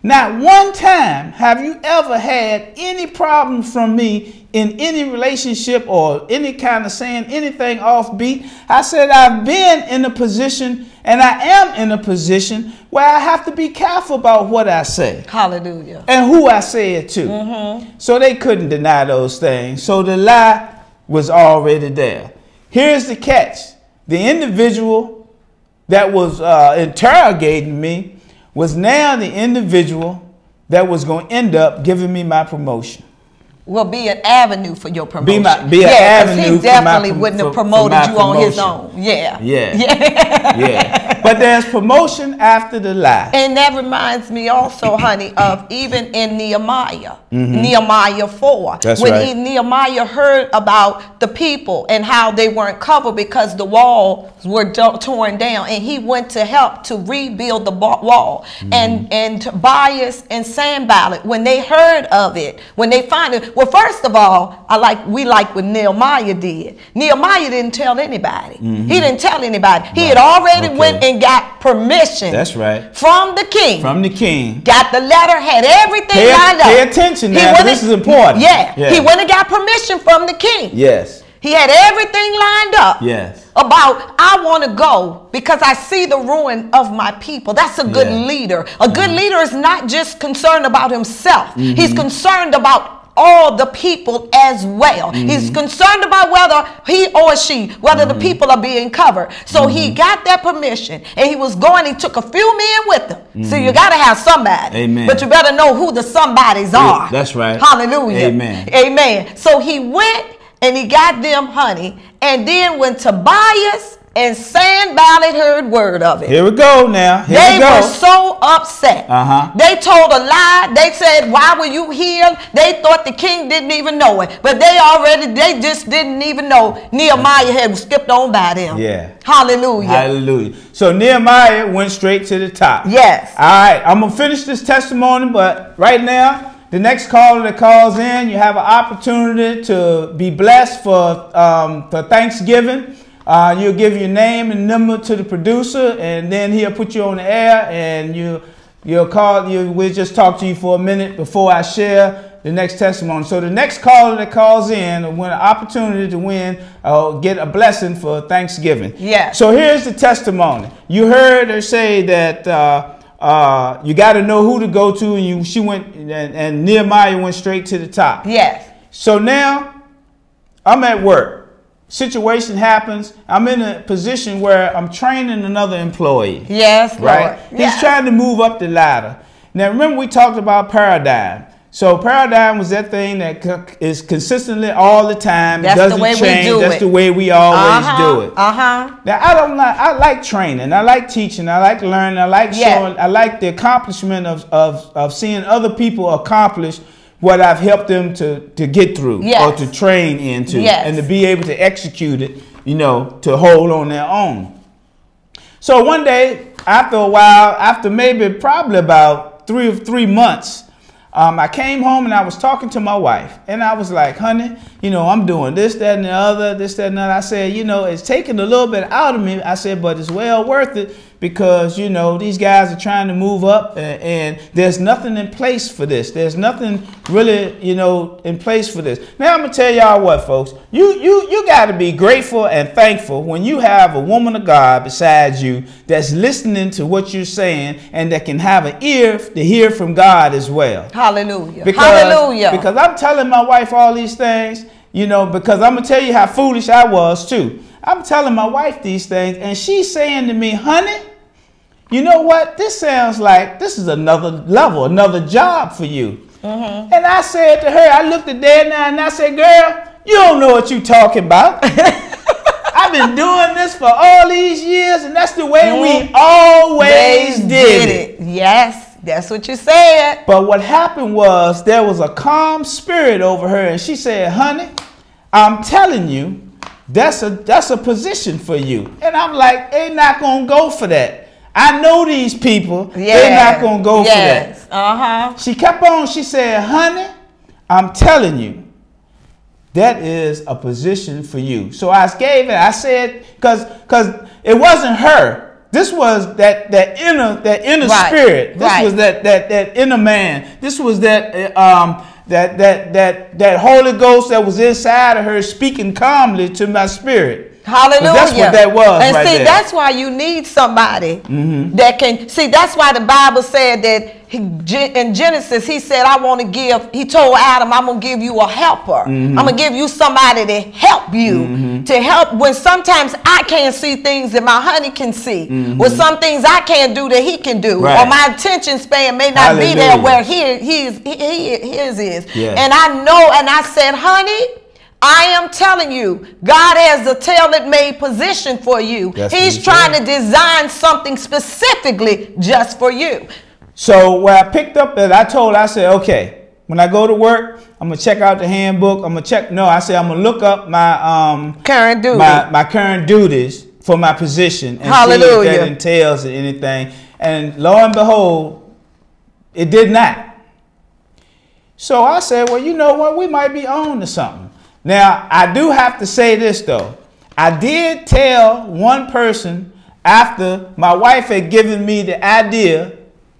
B: Not one time have you ever had any problem from me in any relationship or any kind of saying anything offbeat. I said I've been in a position and I am in a position where I have to be careful about what I say.
A: Hallelujah.
B: And who I say it to.
A: Mm-hmm.
B: So they couldn't deny those things. So the lie was already there. Here's the catch. The individual that was uh, interrogating me was now the individual that was going to end up giving me my promotion.
A: Will be an avenue for your promotion.
B: Be, my, be
A: yeah,
B: an avenue
A: he definitely
B: for my,
A: wouldn't
B: for,
A: have promoted you
B: promotion.
A: on his own. Yeah.
B: Yeah.
A: Yeah.
B: Yeah. But there's promotion after the lie.
A: And that reminds me also, honey, of even in Nehemiah,
B: Mm-hmm.
A: Nehemiah four.
B: That's
A: when
B: right.
A: he, Nehemiah heard about the people and how they weren't covered because the walls were do- torn down, and he went to help to rebuild the ba- wall.
B: Mm-hmm.
A: And and Tobias and Sanballat, when they heard of it, when they find it, well, first of all, I like we like what Nehemiah did. Nehemiah didn't tell anybody.
B: Mm-hmm.
A: He didn't tell anybody. He
B: Right.
A: had already
B: Okay.
A: went and got permission.
B: That's right.
A: From the king.
B: From the king.
A: Got the letter, had everything
B: Pay,
A: lined up.
B: pay attention
A: He
B: now.
A: went
B: This
A: and-
B: is important.
A: Yeah,
B: Yeah.
A: he went and got permission from the king.
B: Yes.
A: He had everything lined up.
B: Yes.
A: About, I want to go because I see the ruin of my people. That's a good
B: Yeah.
A: leader. A good
B: Mm-hmm.
A: leader is not just concerned about himself.
B: Mm-hmm.
A: He's concerned about all the people as well.
B: Mm-hmm.
A: He's concerned about whether he or she, whether
B: Mm-hmm.
A: the people are being covered. So he got that permission and he was going, he took a few men with him. So you got to have somebody.
B: Amen.
A: But you better know who the somebodies are.
B: That's right.
A: Hallelujah.
B: Amen.
A: Amen. So he went and he got them honey. And then when Tobias and Sanballat heard word of it,
B: Here we go now. Here
A: they
B: we go.
A: were so upset.
B: Uh-huh.
A: They told a lie. They said, why were you here? They thought the king didn't even know it. But they already, they just didn't even know Nehemiah had skipped on by them.
B: Yeah.
A: Hallelujah.
B: Hallelujah. So Nehemiah went straight to the top.
A: Yes.
B: All right. I'm going to finish this testimony, but right now, the next caller that calls in, you have an opportunity to be blessed for, um, for Thanksgiving. Uh, you'll give your name and number to the producer, and then he'll put you on the air, and you, you'll call. You, we'll just talk to you for a minute before I share the next testimony. So the next caller that calls in will win an opportunity to win, uh, get a blessing for Thanksgiving.
A: Yes.
B: So here's the testimony. You heard her say that uh, uh, you got to know who to go to, and you she went, and, and Nehemiah went straight to the top.
A: Yes.
B: So now I'm at work. Situation happens. I'm in a position where I'm training another employee.
A: Yes, Lord.
B: Right?
A: Yes.
B: He's trying to move up the ladder. Now, remember we talked about paradigm. So paradigm was that thing that co- is consistently all the time.
A: That's
B: it doesn't
A: the way we
B: change.
A: do
B: That's
A: it.
B: the way we always
A: Uh-huh.
B: do it.
A: Uh-huh.
B: Now I don't like. I like training. I like teaching. I like learning. I like
A: Yeah.
B: showing. I like the accomplishment of of of seeing other people accomplish what I've helped them to to get through
A: Yes.
B: or to train into,
A: Yes.
B: and to be able to execute it. You know, to hold on their own. So one day, after a while, after maybe probably about three or three months, um, I came home and I was talking to my wife, and I was like, honey, you know, I'm doing this, that, and the other, this, that, and the other. I said, you know, it's taking a little bit out of me. I said, but it's well worth it because, you know, these guys are trying to move up, and, and there's nothing in place for this. There's nothing really, you know, in place for this. Now I'm gonna tell y'all what, folks. You you you got to be grateful and thankful when you have a woman of God besides you that's listening to what you're saying and that can have an ear to hear from God as well.
A: Hallelujah.
B: Because,
A: Hallelujah.
B: Because I'm telling my wife all these things, you know, because I'm going to tell you how foolish I was too. I'm telling my wife these things, and she's saying to me, honey, you know what? This sounds like this is another level, another job for you. Mm-hmm. And I said to her, I looked at Dad now and I said, girl, you don't know what you're talking about. I've been doing this for all these years, and that's the way mm-hmm. we always
A: They
B: did,
A: did
B: it.
A: it. Yes, that's what you said.
B: But what happened was there was a calm spirit over her, and she said, honey, I'm telling you, that's a that's a position for you. And I'm like, they're not gonna go for that. I know these people,
A: Yeah.
B: they're not gonna go
A: yes.
B: for that.
A: Uh-huh.
B: She kept on, she said, honey, I'm telling you, that is a position for you. So I gave it, I said, because because it wasn't her This was that that inner that inner
A: Right.
B: spirit. This
A: Right.
B: was that that that inner man. This was that um that that that that Holy Ghost that was inside of her speaking calmly to my spirit.
A: Hallelujah.
B: That's what that was.
A: And
B: right
A: see,
B: there.
A: that's why you need somebody mm-hmm. that can see. That's why the Bible said that he, in Genesis, he said, I want to give, he told Adam, I'm going to give you a helper. Mm-hmm. I'm going to give you somebody to help you, mm-hmm. to help when sometimes I can't see things that my honey can see. Mm-hmm. With some things I can't do that he can do. Right. Or my attention span may not Hallelujah. Be there where he, he is, he, he, his is. Yeah. And I know, and I said, honey, I am telling you, God has a tailor-made position for you. That's He's trying said. To design something specifically just for you.
B: So where I picked up that, I told, I said, okay, when I go to work, I'm gonna check out the handbook. I'm gonna check. No, I said I'm gonna look up my um
A: current duty,
B: my, my current duties for my position, and
A: Hallelujah.
B: See if that entails anything. And lo and behold, it did not. So I said, well, you know what? We might be on to something. Now, I do have to say this, though. I did tell one person after my wife had given me the idea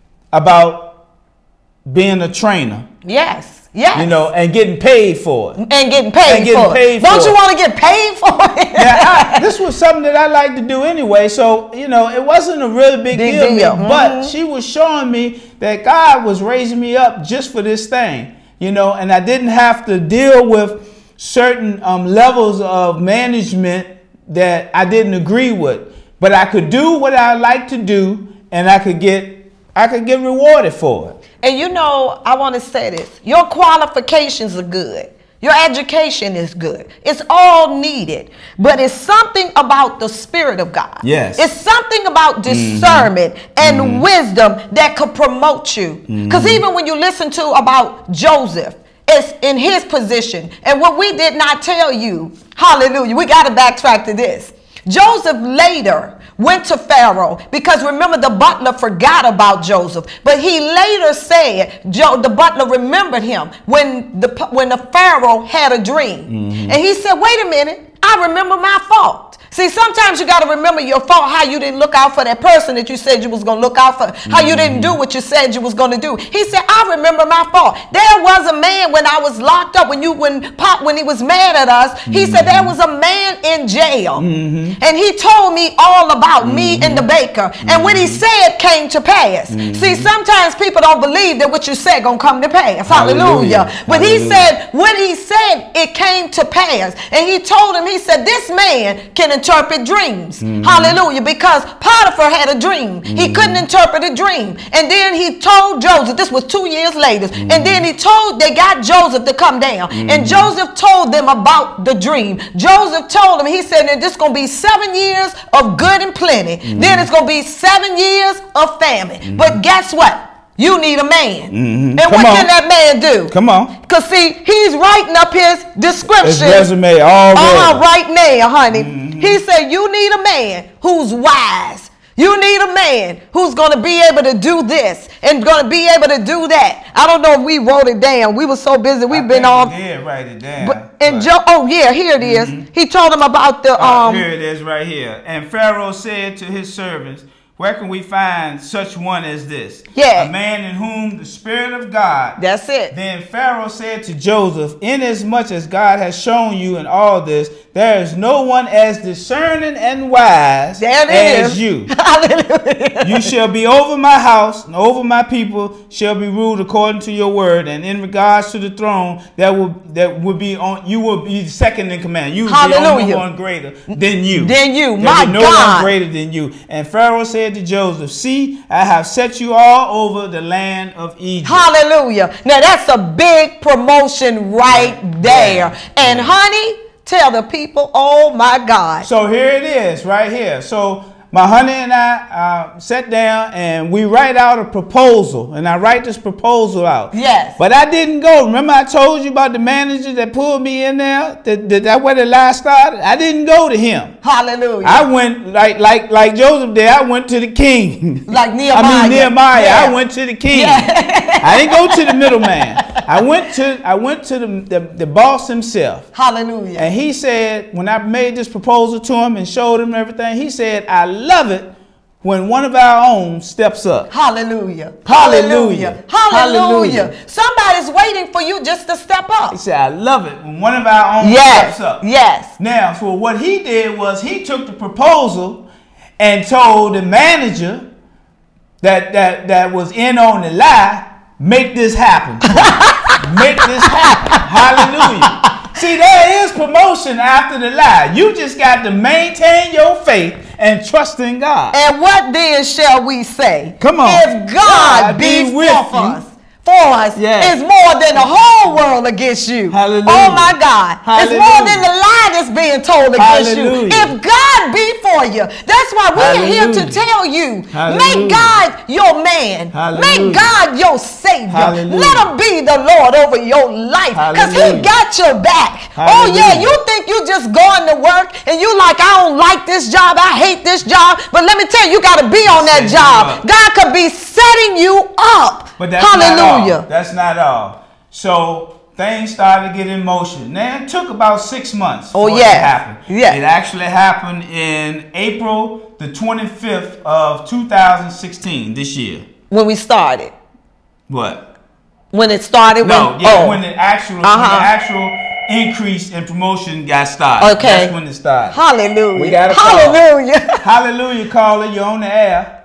B: about being a trainer.
A: Yes, yes.
B: You know, and getting paid for it.
A: And getting paid
B: and getting
A: for
B: paid
A: it.
B: For
A: Don't you
B: it.
A: want to get paid for it?
B: Now, I, this was something that I like to do anyway. So, you know, it wasn't a really big, big deal. deal. To me, mm-hmm. But she was showing me that God was raising me up just for this thing. You know, and I didn't have to deal with certain um, levels of management that I didn't agree with, but I could do what I like to do, and I could get I could get rewarded for it.
A: And you know, I want to say this: your qualifications are good, your education is good. It's all needed, but it's something about the Spirit of God.
B: Yes,
A: it's something about discernment mm-hmm. and mm-hmm. wisdom that could promote you. Because mm-hmm. even when you listen to about Joseph. It's in his position. And what we did not tell you, hallelujah, we got to backtrack to this. Joseph later went to Pharaoh because remember the butler forgot about Joseph. But he later said, Joe, the butler remembered him when the, when the Pharaoh had a dream. Mm-hmm. And he said, wait a minute, I remember my fault. See, sometimes you got to remember your fault, how you didn't look out for that person that you said you was going to look out for, how you didn't do what you said you was going to do. He said, I remember my fault. There was a man when I was locked up, when you, when Pop, when he was mad at us, he mm-hmm. said there was a man in jail. Mm-hmm. And he told me all about mm-hmm. me and the baker. Mm-hmm. And what he said came to pass. Mm-hmm. See, sometimes people don't believe that what you said going to come to pass. Hallelujah. Hallelujah. But Hallelujah. He said, when he said it came to pass. And he told him, he said, this man can interpret dreams. Mm-hmm. Hallelujah. Because Potiphar had a dream. Mm-hmm. He couldn't interpret a dream. And then he told Joseph, this was two years later, mm-hmm. and then he told, they got Joseph to come down. Mm-hmm. And Joseph told them about the dream. Joseph told them, he said, that this is going to be seven years of good and plenty. Mm-hmm. Then it's going to be seven years of famine. Mm-hmm. But guess what? You need a man. Mm-hmm. And Come what on. Can that man do?
B: Come on.
A: Because see, he's writing up his description.
B: His resume already.
A: Uh, right now, honey. Mm-hmm. He said, you need a man who's wise. You need a man who's going to be able to do this and going to be able to do that. I don't know if we wrote it down. We were so busy. We've
B: I
A: been off.
B: We did write it down.
A: But, and Joe, oh yeah, here it is. Mm-hmm. He told him about the. Um,
B: oh, here it is right here. And Pharaoh said to his servants, where can we find such one as this?
A: Yeah.
B: A man in whom the Spirit of God.
A: That's it.
B: Then Pharaoh said to Joseph, inasmuch as God has shown you in all this, there is no one as discerning and wise as you. Hallelujah. You shall be over my house and over my people shall be ruled according to your word. And in regards to the throne, that will that will be on. You will be second in command. You will be only one greater than you.
A: Than you,
B: there
A: my
B: no
A: God.
B: one greater than you. And Pharaoh said to Joseph, see, I have set you all over the land of Egypt.
A: Hallelujah. Now that's a big promotion right there. Yeah. And yeah. honey, tell the people, oh my God.
B: So here it is right here. So my honey and I uh, sat down and we write out a proposal. And I write this proposal out.
A: Yes.
B: But I didn't go. Remember I told you about the manager that pulled me in there? That, that, that where the lie started? I didn't go to him.
A: Hallelujah.
B: I went like like like Joseph did. I went to the king.
A: Like Nehemiah.
B: I mean Nehemiah.
A: Yeah.
B: I went to the king. Yeah. I didn't go to the middleman. I went to I went to the, the the boss himself.
A: Hallelujah.
B: And he said, when I made this proposal to him and showed him everything, he said, I love it when one of our own steps up.
A: Hallelujah.
B: Hallelujah.
A: Hallelujah.
B: Hallelujah.
A: Somebody's waiting for you just to step up.
B: He said, I love it when one of our own
A: Yes.
B: steps up.
A: Yes.
B: Now, so what he did was he took the proposal and told the manager that that that was in on the lie, make this happen. Make this happen. Hallelujah. See, there is promotion after the lie. You just got to maintain your faith and trust in God.
A: And what then shall we say?
B: Come on.
A: If God,
B: God
A: be,
B: be
A: for
B: with
A: us,
B: you.
A: for us,
B: Yes.
A: is more than the whole world against you.
B: Hallelujah.
A: Oh my God. It's more
B: Hallelujah.
A: than the lie that's being told against
B: Hallelujah.
A: you. If God be for you, that's why we're here to
B: Hallelujah.
A: tell you,
B: Hallelujah.
A: make God your man.
B: Hallelujah.
A: Make God your Savior.
B: Hallelujah.
A: Let him be the Lord over your life, because he
B: Hallelujah.
A: got your back. Oh yeah,
B: Hallelujah.
A: you think you just going to work and you like, I don't like this job, I hate this job, but let me tell you, you got to be on that
B: Setting you
A: job.
B: up.
A: God could be setting you up.
B: But that's
A: Hallelujah.
B: not all. That's not all. So things started to get in motion. Now it took about six months
A: Oh,
B: for it
A: yes.
B: to happen.
A: Yes.
B: It actually happened in April the twenty-fifth of two thousand sixteen, this year.
A: When we started.
B: What?
A: When it started.
B: No,
A: when,
B: yeah,
A: oh.
B: when the actual when
A: Uh-huh.
B: the actual increase in promotion got started.
A: Okay.
B: That's when it started.
A: Hallelujah.
B: We got a call.
A: Hallelujah.
B: Hallelujah, caller. You're on the air.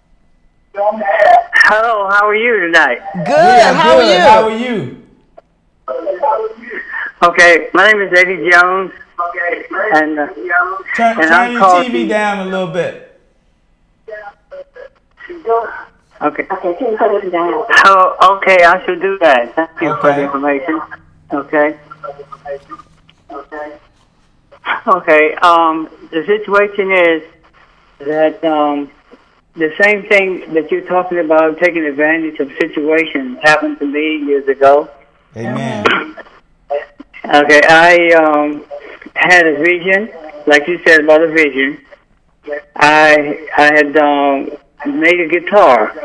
C: Hello, how are you tonight?
A: Good.
B: Yeah,
A: How
B: good.
A: are you?
B: How are you?
C: Okay, my name is Eddie Jones. And, uh,
B: Turn,
C: and
B: turn
C: I'm
B: your
C: called
B: T V
C: to-
B: down a little bit.
C: Okay. Okay, can you put it down? Oh, okay, I should do that. Thank you for
B: Okay.
C: the information. Okay. Okay, um, the situation is that um, the same thing that you're talking about, taking advantage of situations, happened to me years ago.
B: Amen.
C: Okay, I um, had a vision, like you said about a vision. I I had um, made a guitar,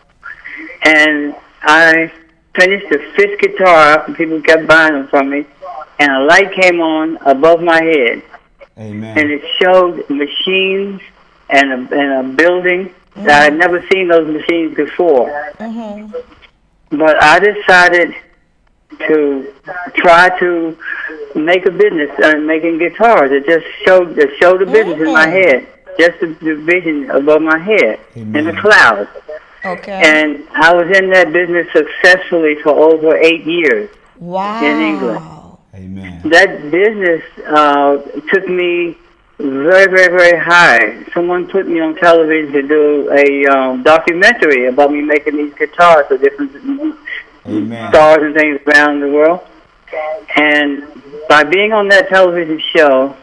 C: and I finished the fifth guitar, and people kept buying them from me, and a light came on above my head,
B: Amen.
C: and it showed machines and a, and a building that I had never seen those machines before.
A: Mm-hmm.
C: But I decided to try to make a business uh, making guitars. It just showed it showed the business in my head, just the, the vision above my head in the
B: Amen.
C: clouds.
A: Okay.
C: And I was in that business successfully for over eight years.
A: Wow.
C: in England.
B: Amen.
C: That business uh, took me very, very, very high. Someone put me on television to do a um, documentary about me making these guitars for different
B: Amen.
C: stars and things around the world. And by being on that television show,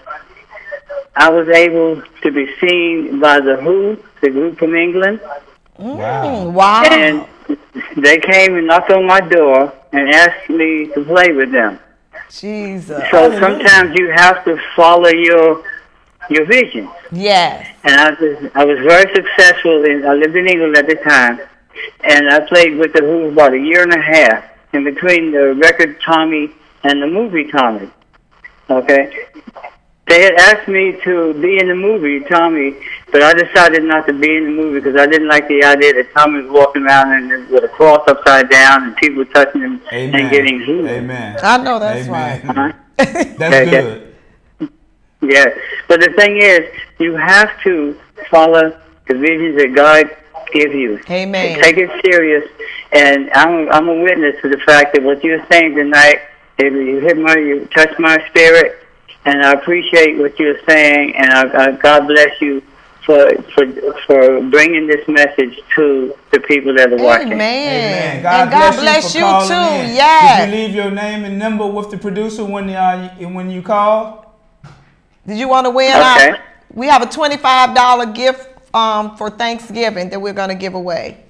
C: I was able to be seen by the Who, the group from England.
A: Wow. Wow.
C: And they came and knocked on my door and asked me to play with them.
A: Jesus.
C: So sometimes you have to follow your your vision.
A: Yes.
C: And I was I was very successful. In, I lived in England at the time, and I played with the Who about a year and a half in between the record Tommy and the movie Tommy. Okay. They had asked me to be in the movie Tommy, but I decided not to be in the movie because I didn't like the idea that Tommy was walking around and with a cross upside down and people touching him
B: Amen.
C: and getting healed.
B: Amen.
A: I know that's
B: Amen.
A: right.
C: Uh-huh.
B: That's
C: Okay,
B: good.
C: Yeah, but the thing is, you have to follow the visions that God gives you.
A: Amen.
C: Take it serious, and I'm I'm a witness to the fact that what you're saying tonight, it, you hit my, you touched my spirit, and I appreciate what you're saying, and I, I, God bless you for for for bringing this message to the people that are watching.
A: Amen.
B: Amen. God,
A: and God
B: bless,
A: bless
B: you,
A: you,
B: for calling
A: too.
B: in.
A: Yes.
B: Did you leave your name and number with the producer when uh, when you called?
A: Did you want to win?
C: Okay.
A: Our, we have a twenty-five dollar gift um, for Thanksgiving that we're going to give away.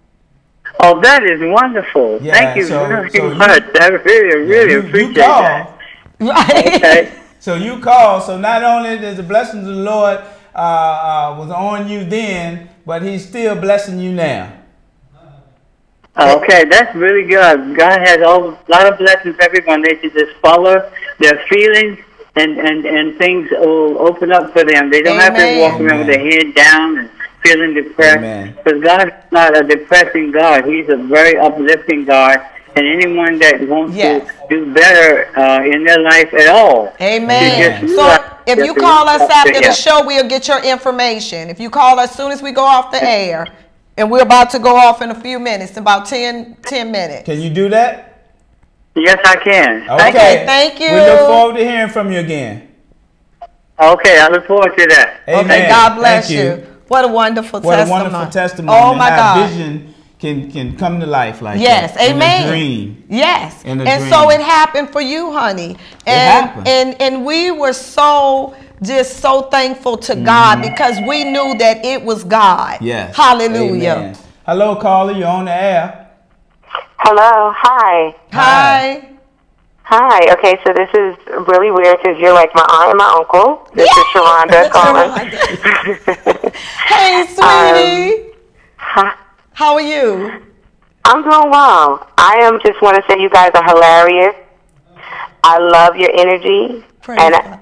C: Oh, that is wonderful.
B: Yeah,
C: Thank you
B: so-
C: very
B: so you-
C: much. I really, really
B: you,
C: appreciate
B: you
C: that.
B: called.
A: Right.
C: Okay.
B: So you called. So not only is the blessings of the Lord uh, uh, was on you then, but He's still blessing you now.
C: Okay, that's really good. God has a lot of blessings for everyone. They should just follow their feelings, and, and, and things will open up for them. They don't have to
A: Amen.
C: walk around with their head down and
F: feeling depressed. Because God is not a depressing God. He's a very uplifting God. And anyone that wants yes. to do better uh, in their life at all.
A: Amen. So if you call us after the show, we'll get your information. If you call us as soon as we go off the air, and we're about to go off in a few minutes, about ten, ten minutes.
B: Can you do that?
F: Yes, I can.
B: Okay.
A: okay. Thank you.
B: We look forward to hearing from you again.
F: Okay, I look forward to that.
B: Amen.
A: Okay, God bless
B: Thank
A: you.
B: you.
A: What a wonderful
B: what
A: testimony.
B: What a wonderful testimony.
A: Oh, my
B: how
A: God.
B: Vision can, can come to life like
A: yes,
B: that.
A: Amen.
B: In a dream.
A: Yes.
B: In a
A: and
B: dream.
A: so it happened for you, honey. And,
B: it happened.
A: And, and we were so... just so thankful to God mm-hmm. because we knew that it was God.
B: Yes.
A: Hallelujah.
B: Amen. Hello, caller. You're on the air.
E: Hello. Hi.
A: Hi.
E: Hi. Okay, so this is really weird because you're like my aunt and my uncle. This yeah. is Sharonda calling.
A: Hey, sweetie.
E: Um, hi.
A: How are you?
E: I'm doing well. I am just want to say you guys are hilarious. I love your energy.
A: Praise
E: and
A: God.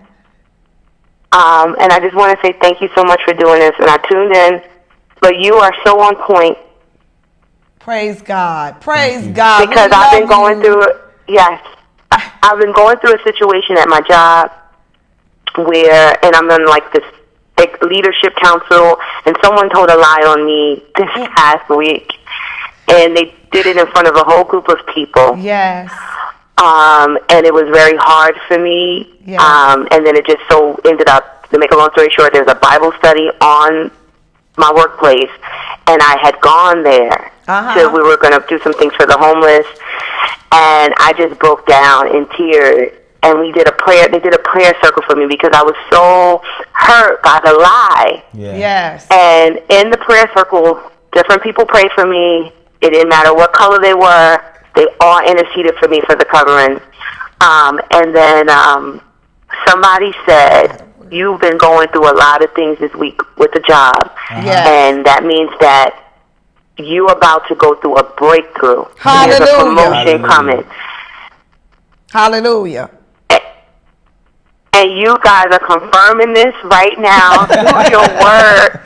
E: Um, and I just want to say thank you so much for doing this. And I tuned in, but you are so on point.
A: Praise God. Praise God.
E: Because I've been going you. through, yes, I've been going through a situation at my job where, and I'm in like this big leadership council, and someone told a lie on me this past week. And they did it in front of a whole group of people.
A: Yes.
E: Um, and it was very hard for me.
A: Yes.
E: Um, and then it just so ended up, to make a long story short, there's a Bible study on my workplace, and I had gone there.
A: Uh-huh.
E: So we were going to do some things for the homeless, and I just broke down in tears. And we did a prayer. They did a prayer circle for me because I was so hurt by the lie.
B: Yeah.
A: Yes.
E: And in the prayer circle, different people prayed for me. It didn't matter what color they were. They all interceded for me for the covering. Um, and then um, somebody said, you've been going through a lot of things this week with the job.
A: Uh-huh. Yes.
E: And that means that you're about to go through a breakthrough.
A: Hallelujah.
E: There's a promotion
B: Hallelujah.
E: coming.
A: Hallelujah.
E: And you guys are confirming this right now through your word.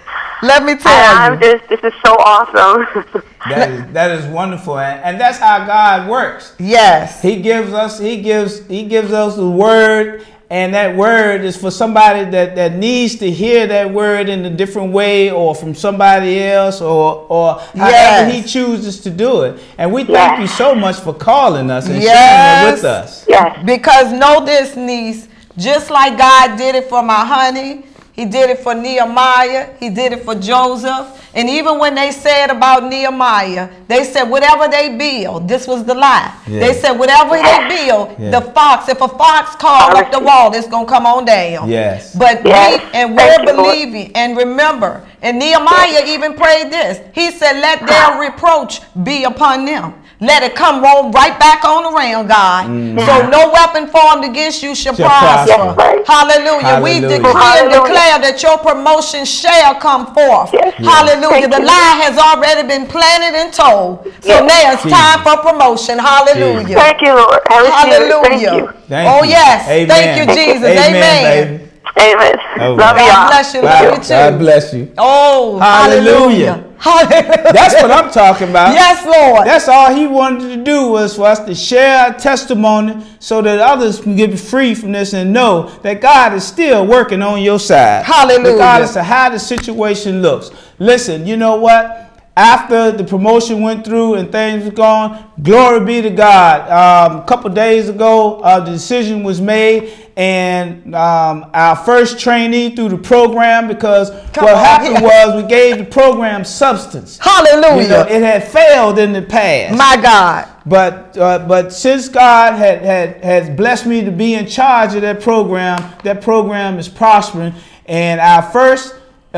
A: Let me tell
E: and
A: you.
E: I'm just, this is so awesome.
B: That is, that is wonderful, and, and that's how God works.
A: Yes.
B: He gives us, he gives, he gives us the word, and that word is for somebody that, that needs to hear that word in a different way, or from somebody else, or or however
A: yes.
B: he chooses to do it. And we thank
E: yes.
B: you so much for calling us and
A: yes.
B: sharing it with us.
E: Yes.
A: Because know this, niece, just like God did it for my honey, he did it for Nehemiah. He did it for Joseph. And even when they said about Nehemiah, they said whatever they build, this was the lie.
B: Yeah.
A: They said whatever they build,
B: yeah.
A: the fox, if a fox crawls up the wall, it's going to come on down.
B: Yes.
A: But
E: yes.
A: we, and
E: Thank
A: we're
E: you,
A: believing. And remember, and Nehemiah even prayed this. He said, let their reproach be upon them. Let it come roll right back on around, God. Mm. So no weapon formed against you shall, shall prosper. prosper. Hallelujah. Hallelujah. We decree Hallelujah. and declare that your promotion shall come forth. Yes. Hallelujah. Thank the you. lie has already been planted and told. So yes. now it's Jesus. time for promotion. Hallelujah.
E: Jesus. Thank you, Lord.
A: Hallelujah.
E: Thank you.
B: Thank
A: oh,
B: you.
A: yes.
B: Amen.
A: Thank you, Jesus.
B: Amen.
A: Amen.
E: Amen.
B: Oh,
E: love
A: God
E: y'all.
A: bless you.
B: God,
A: Love you too.
B: God bless you.
A: Oh, hallelujah.
B: Hallelujah.
A: Hallelujah.
B: That's what I'm talking about.
A: Yes, Lord.
B: That's all he wanted to do, was for us to share our testimony so that others can get free from this and know that God is still working on your side.
A: Hallelujah.
B: Regardless of how the situation looks. Listen, you know what? After the promotion went through and things were gone, glory be to God. Um, a couple days ago, uh, the decision was made, and um, our first trainee through the program, because Come what on, happened yeah. was we gave the program substance.
A: Hallelujah.
B: You know, it had failed in the past.
A: My God.
B: But uh, but since God had, had has blessed me to be in charge of that program, that program is prospering, and our first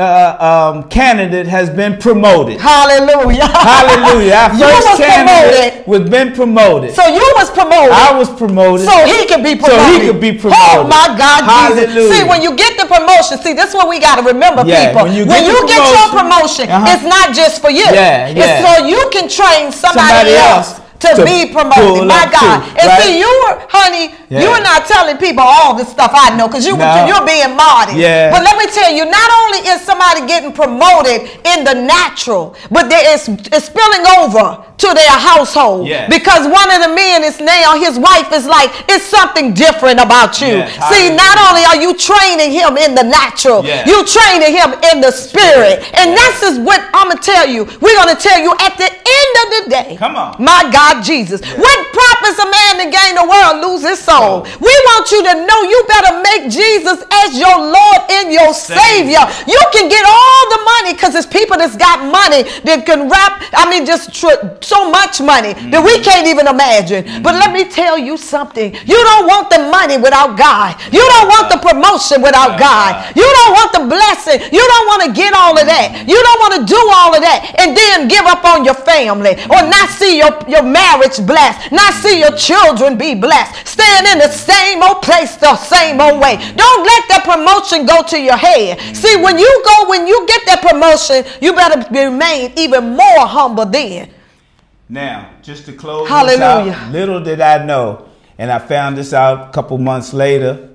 B: Uh, um, candidate has been promoted.
A: Hallelujah.
B: Hallelujah. Our
A: you
B: first
A: was
B: candidate
A: promoted.
B: was been promoted.
A: So you was promoted.
B: I was promoted.
A: So he could be promoted.
B: So he could be promoted.
A: Oh my God,
B: Hallelujah.
A: Jesus. See, when you get the promotion, see, this is what we got to remember,
B: yeah,
A: people.
B: When you
A: when
B: get,
A: you get your promotion,
B: uh-huh.
A: it's not just for you.
B: Yeah, yeah.
A: It's so you can train somebody, somebody else. else. To, to be promoted, my God. Too, and right? see, you were, honey,
B: Yeah.
A: You're not telling people all the stuff I know because you,
B: no.
A: you're being modest.
B: Yeah.
A: But let me tell you, not only is somebody getting promoted in the natural, but there is it's spilling over to their household.
B: Yes.
A: Because one of the men is now, his wife is like, it's something different about you.
B: Yes.
A: See, not only are you training him in the natural,
B: yes.
A: you training him in the spirit. And
B: yes.
A: this is what I'm going to tell you. We're going to tell you at the end of the day.
B: Come on.
A: My God, Jesus. Yes. What profits a man to gain the world, lose his soul? Oh. We want you to know you better make Jesus as your Lord and your Savior. Savior. You can get all the money because it's people that's got money that can rap, I mean, just tr- so much money mm-hmm. that we can't even imagine. Mm-hmm. But let me tell you something. You don't want the money without God. You don't want the promotion without God. You don't want the blessing. You don't want to get all of that. You don't want to do all of that and then give up on your family or not see your, your marriage blessed, not see your children be blessed. Staying in the same old place the same old way. Don't let that promotion go to your head. See, when you go, when you get that promotion, you better remain even more humble then.
B: Now, just to close
A: Hallelujah.
B: this out, little did I know, and I found this out a couple months later,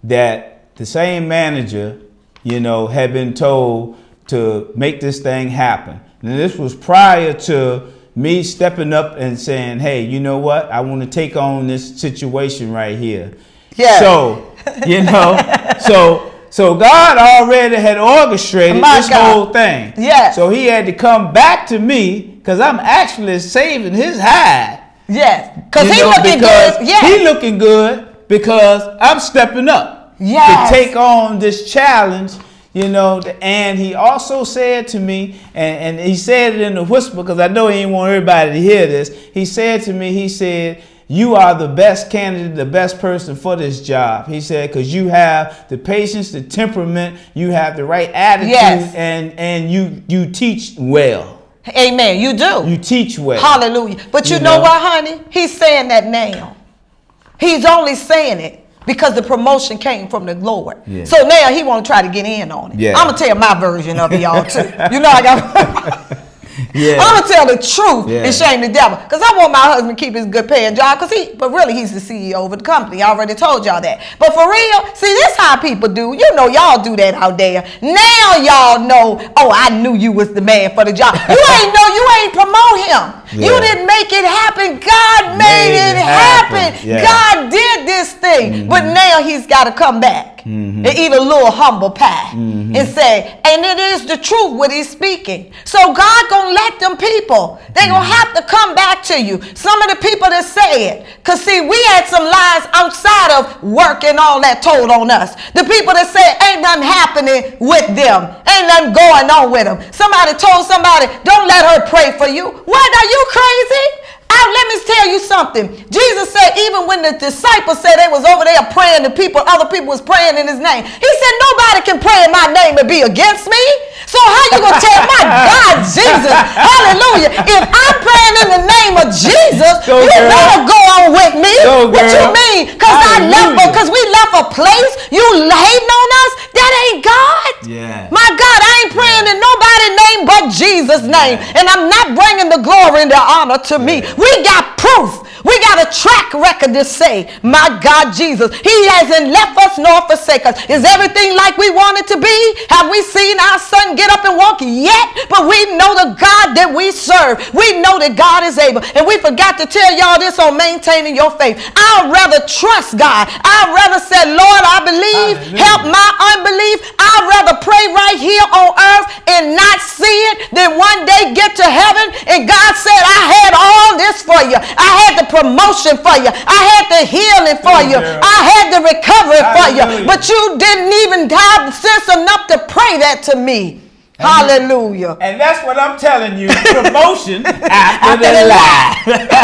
B: that the same manager, you know, had been told to make this thing happen. And this was prior to me stepping up and saying, hey, you know what? I want to take on this situation right here. Yeah. So, you know, so so God already had orchestrated
A: My
B: this
A: God.
B: whole thing.
A: Yeah.
B: So he had to come back to me because I'm actually saving his hide.
A: Yes. Because he
B: know,
A: looking
B: because
A: good. Yes.
B: He looking good because I'm stepping up
A: yes.
B: to take on this challenge. You know, and he also said to me, and, and he said it in a whisper because I know he didn't want everybody to hear this. He said to me, he said, you are the best candidate, the best person for this job. He said, because you have the patience, the temperament, you have the right attitude,
A: yes.
B: and, and you, you teach well.
A: Amen. You do.
B: You teach well.
A: Hallelujah. But you, you know, know what, honey? He's saying that now. He's only saying it because the promotion came from the Lord. Yeah. So now he want to try to get in on it. Yeah. I'm going to tell my version of it, y'all, too. You know, I got... Yeah. I'm going to tell the truth yeah. and shame the devil. Because I want my husband to keep his good paying job. Because he, but really, he's the C E O of the company. I already told y'all that. But for real, see, this how people do. You know, y'all do that out there. Now y'all know, oh, I knew you was the man for the job. You ain't know, you ain't promote him. Yeah. You didn't make it happen. God made, made it, it happen. happen. Yeah. God did this thing. Mm-hmm. But now he's got to come back. Mm-hmm. And eat a little humble pie mm-hmm. and say, and it is the truth what he's speaking. So God gonna let them people, they gonna have to come back to you. Some of the people that say it, because see, we had some lies outside of work and all that told on us. The people that say ain't nothing happening with them, ain't nothing going on with them. Somebody told somebody, don't let her pray for you. What, are you crazy? I, let me tell you something. Jesus said even when the disciples said they was over there praying to people, other people was praying in his name. He said nobody can pray in my name and be against me. So how you going to tell my God, Jesus, hallelujah, if I'm praying in the name of Jesus, go, you girl. better go on with me. Go, what you mean? Because I left, because we left a place, you hating on us? That ain't God. Yeah. My God, I ain't praying yeah. in nobody's name but Jesus' name. Yeah. And I'm not bringing the glory and the honor to yeah. me. We got proof. We got a track record to say, my God, Jesus, he hasn't left us nor forsake us. Is everything like we want it to be? Have we seen our son get up and walk yet? But we know the God that we serve. We know that God is able. And we forgot to tell y'all this on maintaining your faith. I'd rather trust God. I'd rather say, Lord, I believe. Hallelujah. Help my unbelief. I'd rather pray right here on earth and not see it than one day get to heaven and God said, I had all this for you. I had the promotion for you. I had the healing for you. I had the recovery for you. But you didn't even have sense enough to pray that to me. And hallelujah.
B: And that's what I'm telling you. Promotion after the lie.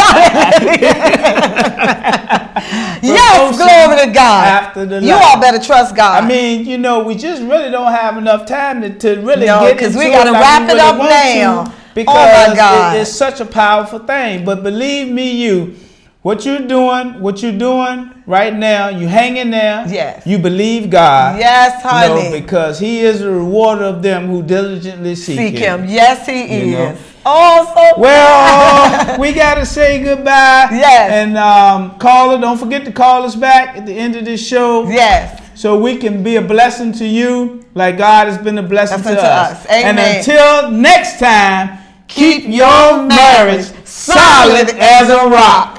A: Yes, glory to God.
B: After the lie.
A: You all better trust God.
B: I mean, you know, we just really don't have enough time to, to really
A: no,
B: get into it.
A: Because we got to wrap it up now.
B: Because oh my God. It, it's such a powerful thing. But believe me, you, what you're doing, what you're doing right now, you hang in there.
A: Yes.
B: You believe God.
A: Yes, honey.
B: You know, because He is a rewarder of them who diligently seek,
A: seek
B: Him.
A: Him. Yes, He is.
B: know?
A: Oh, so
B: well, we got to say goodbye.
A: Yes.
B: And um, caller, don't forget to call us back at the end of this show.
A: Yes.
B: So we can be a blessing to you like God has been a blessing to,
A: to
B: us.
A: us. Amen.
B: And until next time, keep, keep your marriage solid as a rock.